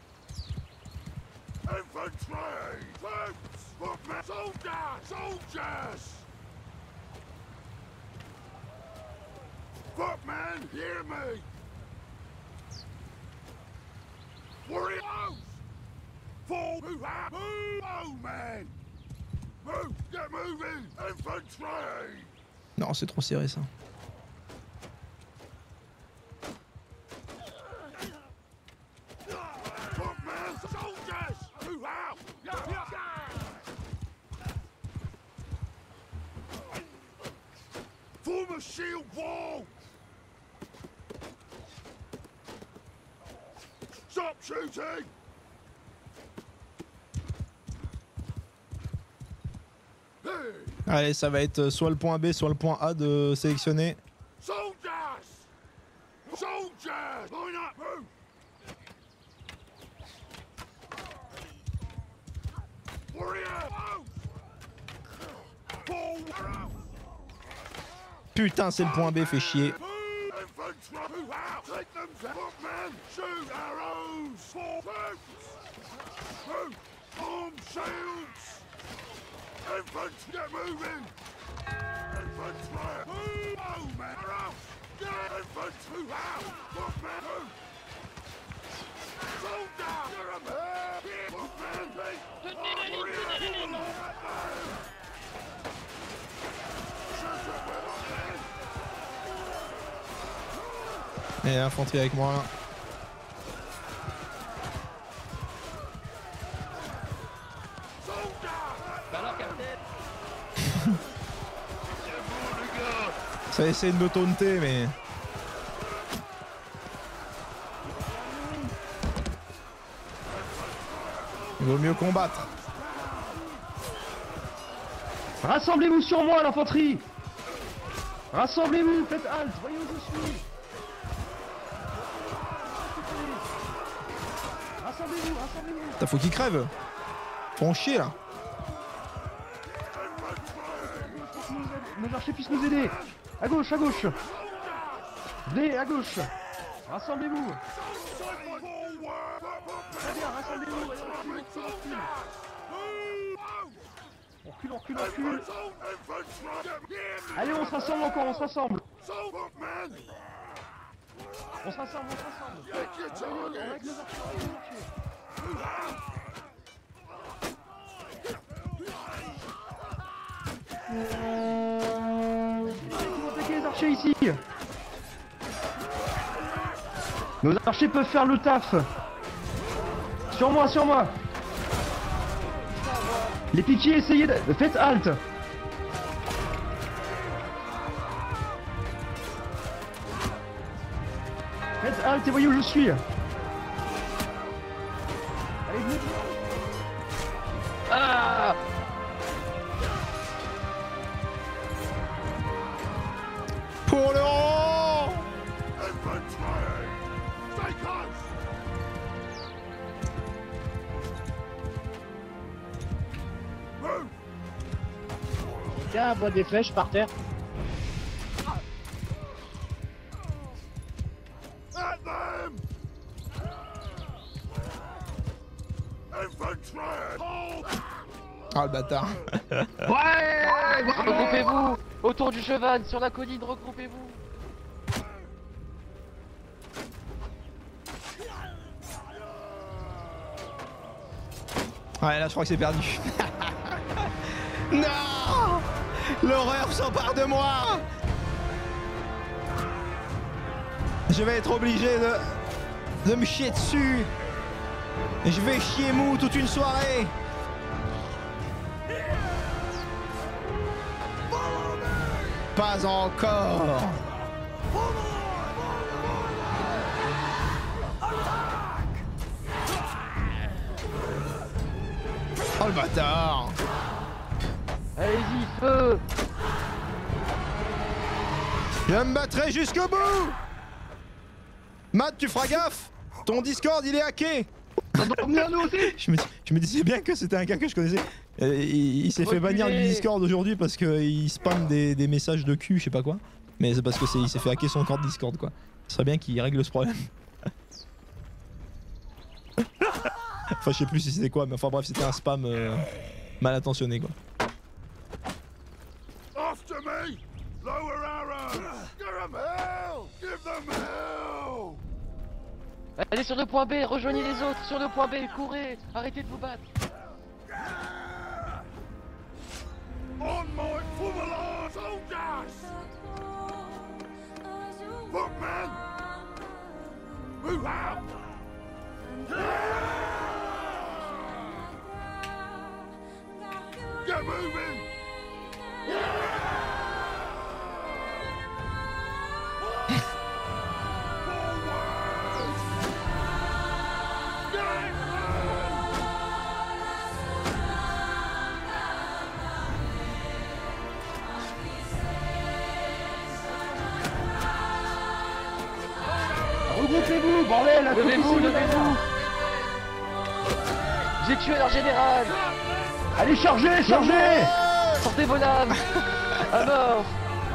Infantry! Troops! Footmen! Soldiers! Soldiers! Footmen, hear me! Warriors! Fall! Move out! Move! Bowman! Move! Get moving! Infantry! Non, c'est trop serré ça. Footmen! Soldiers! Move out! Form a shield wall! Stop shooting! Hey! Allez, ça va être soit le point B, soit le point A de sélectionner. Soldiers! Soldiers! Line up! Move! Warrior! Forward! Putain, c'est le point B, fait chier. Infantry! Move out! Take them to footmen! Shoot arrows! For troops! Move! Arm shields! Infantry! Get moving! Infantry! Move! Bowman! Arrows! Get infantry! Move out! Footmen! Move! Soldier! You're a man! Footmen! Take! Warrior! Et infanterie avec moi là. Bah alors, capitaine. Ça essaie de me taunter, mais. Il vaut mieux combattre. Rassemblez-vous sur moi, l'infanterie! Rassemblez-vous, faites halte, voyez où je suis! Rassemblez-vous, rassemblez-vous! Putain, faut qu'ils crèvent. Faut en chier là. Nos archers puissent nous aider! À gauche, à gauche! Venez, à gauche! Rassemblez-vous! Très bien, rassemblez-vous! On recule, on recule, on recule! Allez, on se rassemble encore, on se rassemble! On se rassemble, on se rassemble! On règle les archers, on règle les archers! Ils vont attaquer les archers ici! Nos archers peuvent faire le taf! Sur moi, sur moi! Les piquiers, essayez de... Faites halte! Faites halte et voyez où je suis! Allez, venez! Ah! Pour le rang! Tiens, bois des flèches par terre. At them! Infantry! Hold! Ah le bâtard. Ouais! Regroupez-vous autour du cheval, sur la colline, regroupez-vous. Ouais, là je crois que c'est perdu. Non! L'horreur s'empare de moi! Je vais être obligé de... de me chier dessus. Et je vais chier mou toute une soirée. Pas encore. Oh le bâtard. Allez-y, feu! Je me battrai jusqu'au bout. Matt, tu feras gaffe. Ton Discord, il est hacké. Nous aussi. Je me, je me disais bien que c'était un gars que je connaissais. Euh, il il s'est fait bannir du Discord aujourd'hui parce qu'il spamme des, des messages de cul, je sais pas quoi. Mais c'est parce que c'est il s'est fait hacker son compte Discord quoi. Ce serait bien qu'il règle ce problème. Enfin je sais plus si c'était quoi, mais enfin bref c'était un spam euh, mal intentionné quoi. After me! Lower arrow! Give them hell! Give them hell! Allez sur le point B, rejoignez les autres, sur le point B, courez, arrêtez de vous battre. On my full soldiers! Footmen! Move out! Get moving! Regroupez-vous, bordel, là, Levez-vous, levez-vous. J'ai tué leur général. Allez, chargez, chargez. Sortez vos lames. À mort.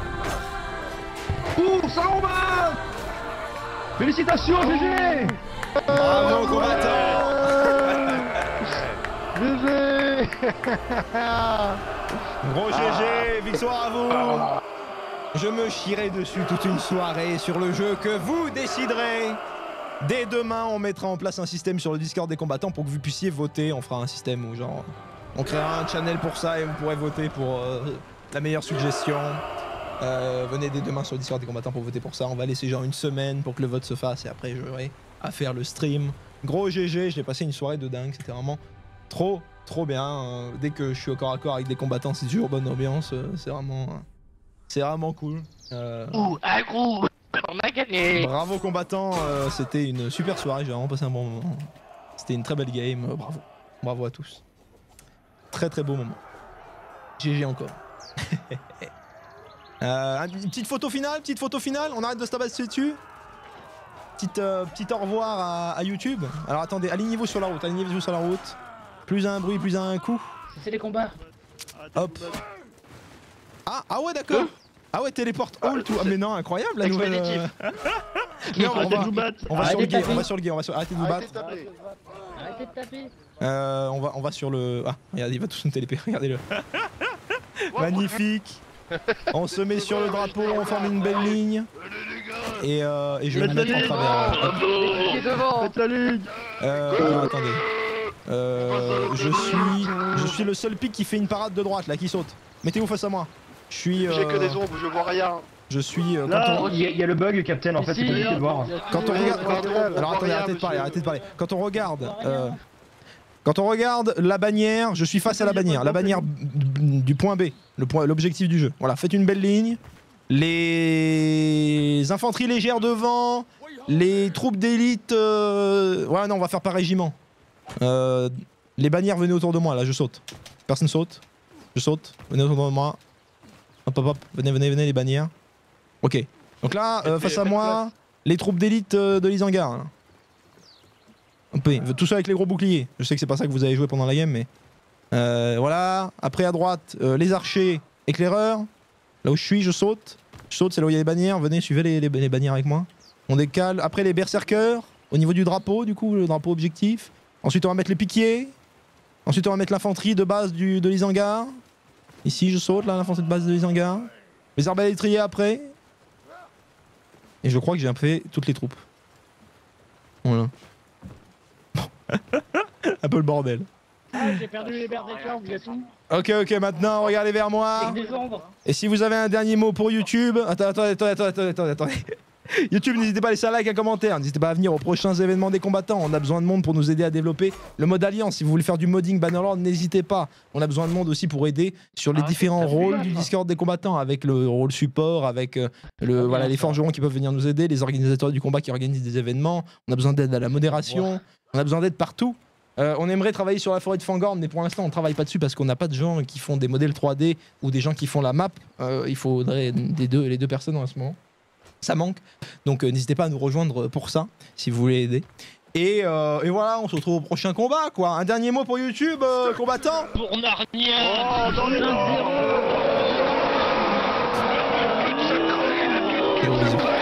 Ouh, Salomba. Félicitations, G G. Bravo combattant. G G. Gros G G, victoire à vous. Je me chierai dessus toute une soirée sur le jeu que vous déciderez. Dès demain, on mettra en place un système sur le Discord des combattants pour que vous puissiez voter. On fera un système où genre, on créera un channel pour ça et vous pourrez voter pour euh, la meilleure suggestion. Euh, venez dès demain sur le Discord des combattants pour voter pour ça. On va laisser genre une semaine pour que le vote se fasse et après j'aurai à faire le stream. Gros G G, j'ai passé une soirée de dingue. C'était vraiment trop, trop bien. Dès que je suis au corps à corps avec des combattants, c'est toujours bonne ambiance. C'est vraiment... C'est vraiment cool. Euh... Ouh, un gros. On a gagné. Bravo combattants, euh, c'était une super soirée, j'ai vraiment passé un bon moment. C'était une très belle game, euh, bravo. Bravo à tous. Très très beau moment. G G encore. euh, une petite photo finale, petite photo finale, on arrête de se tabasser dessus. Petite, euh, petite au revoir à, à YouTube. Alors attendez, alignez-vous sur la route, alignez-vous sur la route. Plus un bruit, plus un coup. C'est les combats. Hop. Ah, ah ouais d'accord. Ah ouais, téléporte all tout. Ah mais non, incroyable la nouvelle. Euh... non, on va, on va sur le guet, on va sur le guet, on va sur. Arrêtez de vous battre. Arrêtez de taper. Euh, on va, on va sur le. Ah, regardez, il va tous nous télépérer, regardez-le. Magnifique. On se met sur le drapeau, on forme une belle ligne. Et, euh, et je vais me mettre en travers. Qui est devant? Faites la ligne. Euh, alors, attendez. Euh, je suis, je suis le seul pic qui fait une parade de droite là, qui saute. Mettez-vous face à moi. Je suis. Euh, J'ai que des ombres, je vois rien. Je suis. Euh, quand Là, on... il y, a- il y a le bug, Captain, en fait, c'est compliqué de voir. Quand on regarde. quand on- Alors on attendez, voit arrêtez de rien, parler, monsieur. arrêtez de parler. Quand on regarde. Euh, quand on regarde la bannière, je suis face à la bannière. La bannière du point B, le point, l'objectif du jeu. Voilà, faites une belle ligne. Les infanteries légères devant. Les troupes d'élite. Euh... Ouais, non, on va faire par régiment. Euh, les bannières, venez autour de moi, là, je saute. Personne saute. Je saute. Venez autour de moi. Hop, hop, hop. Venez, venez, venez, les bannières. Ok. Donc là, euh, face à moi, les troupes d'élite euh, de l'Isangar. Hein. Un peu. Tout ça avec les gros boucliers. Je sais que c'est pas ça que vous avez joué pendant la game, mais. Euh, voilà. Après, à droite, euh, les archers, éclaireurs. Là où je suis, je saute. Je saute, c'est là où il y a les bannières. Venez, suivez les, les, les bannières avec moi. On décale. Après, les berserkers. Au niveau du drapeau, du coup, le drapeau objectif. Ensuite, on va mettre les piquiers. Ensuite, on va mettre l'infanterie de base du, de l'Isangar. Ici, je saute, là, l'infanterie de base de l'Isangar. Les arbalétriers après. Et je crois que j'ai un peu fait toutes les troupes. Voilà. Un peu le bordel. Ah, j'ai perdu les berserkers, vous êtes où? Ok, ok, maintenant, regardez vers moi. Avec des ombres. Et si vous avez un dernier mot pour YouTube... Attends, attendez, attendez, attendez, attendez, attendez. YouTube, n'hésitez pas à laisser un like, un commentaire. N'hésitez pas à venir aux prochains événements des combattants. On a besoin de monde pour nous aider à développer le mode alliance. Si vous voulez faire du modding Bannerlord, n'hésitez pas. On a besoin de monde aussi pour aider sur les Ah, différents c'est rôles bien, du ça. Discord des combattants, avec le rôle support, avec euh, le, Ah, voilà, bien, les ça. forgerons qui peuvent venir nous aider, les organisateurs du combat qui organisent des événements. On a besoin d'aide à la modération. On a besoin d'aide partout. Euh, on aimerait travailler sur la forêt de Fangorn, mais pour l'instant on travaille pas dessus parce qu'on n'a pas de gens qui font des modèles trois D ou des gens qui font la map. Euh, il faudrait des deux, les deux personnes en ce moment. Ça manque. Donc euh, n'hésitez pas à nous rejoindre pour ça, si vous voulez aider. Et, euh, et voilà, on se retrouve au prochain combat, quoi. Un dernier mot pour YouTube, euh, combattant. Pour Narnia. Oh, dans les Et gros bisous.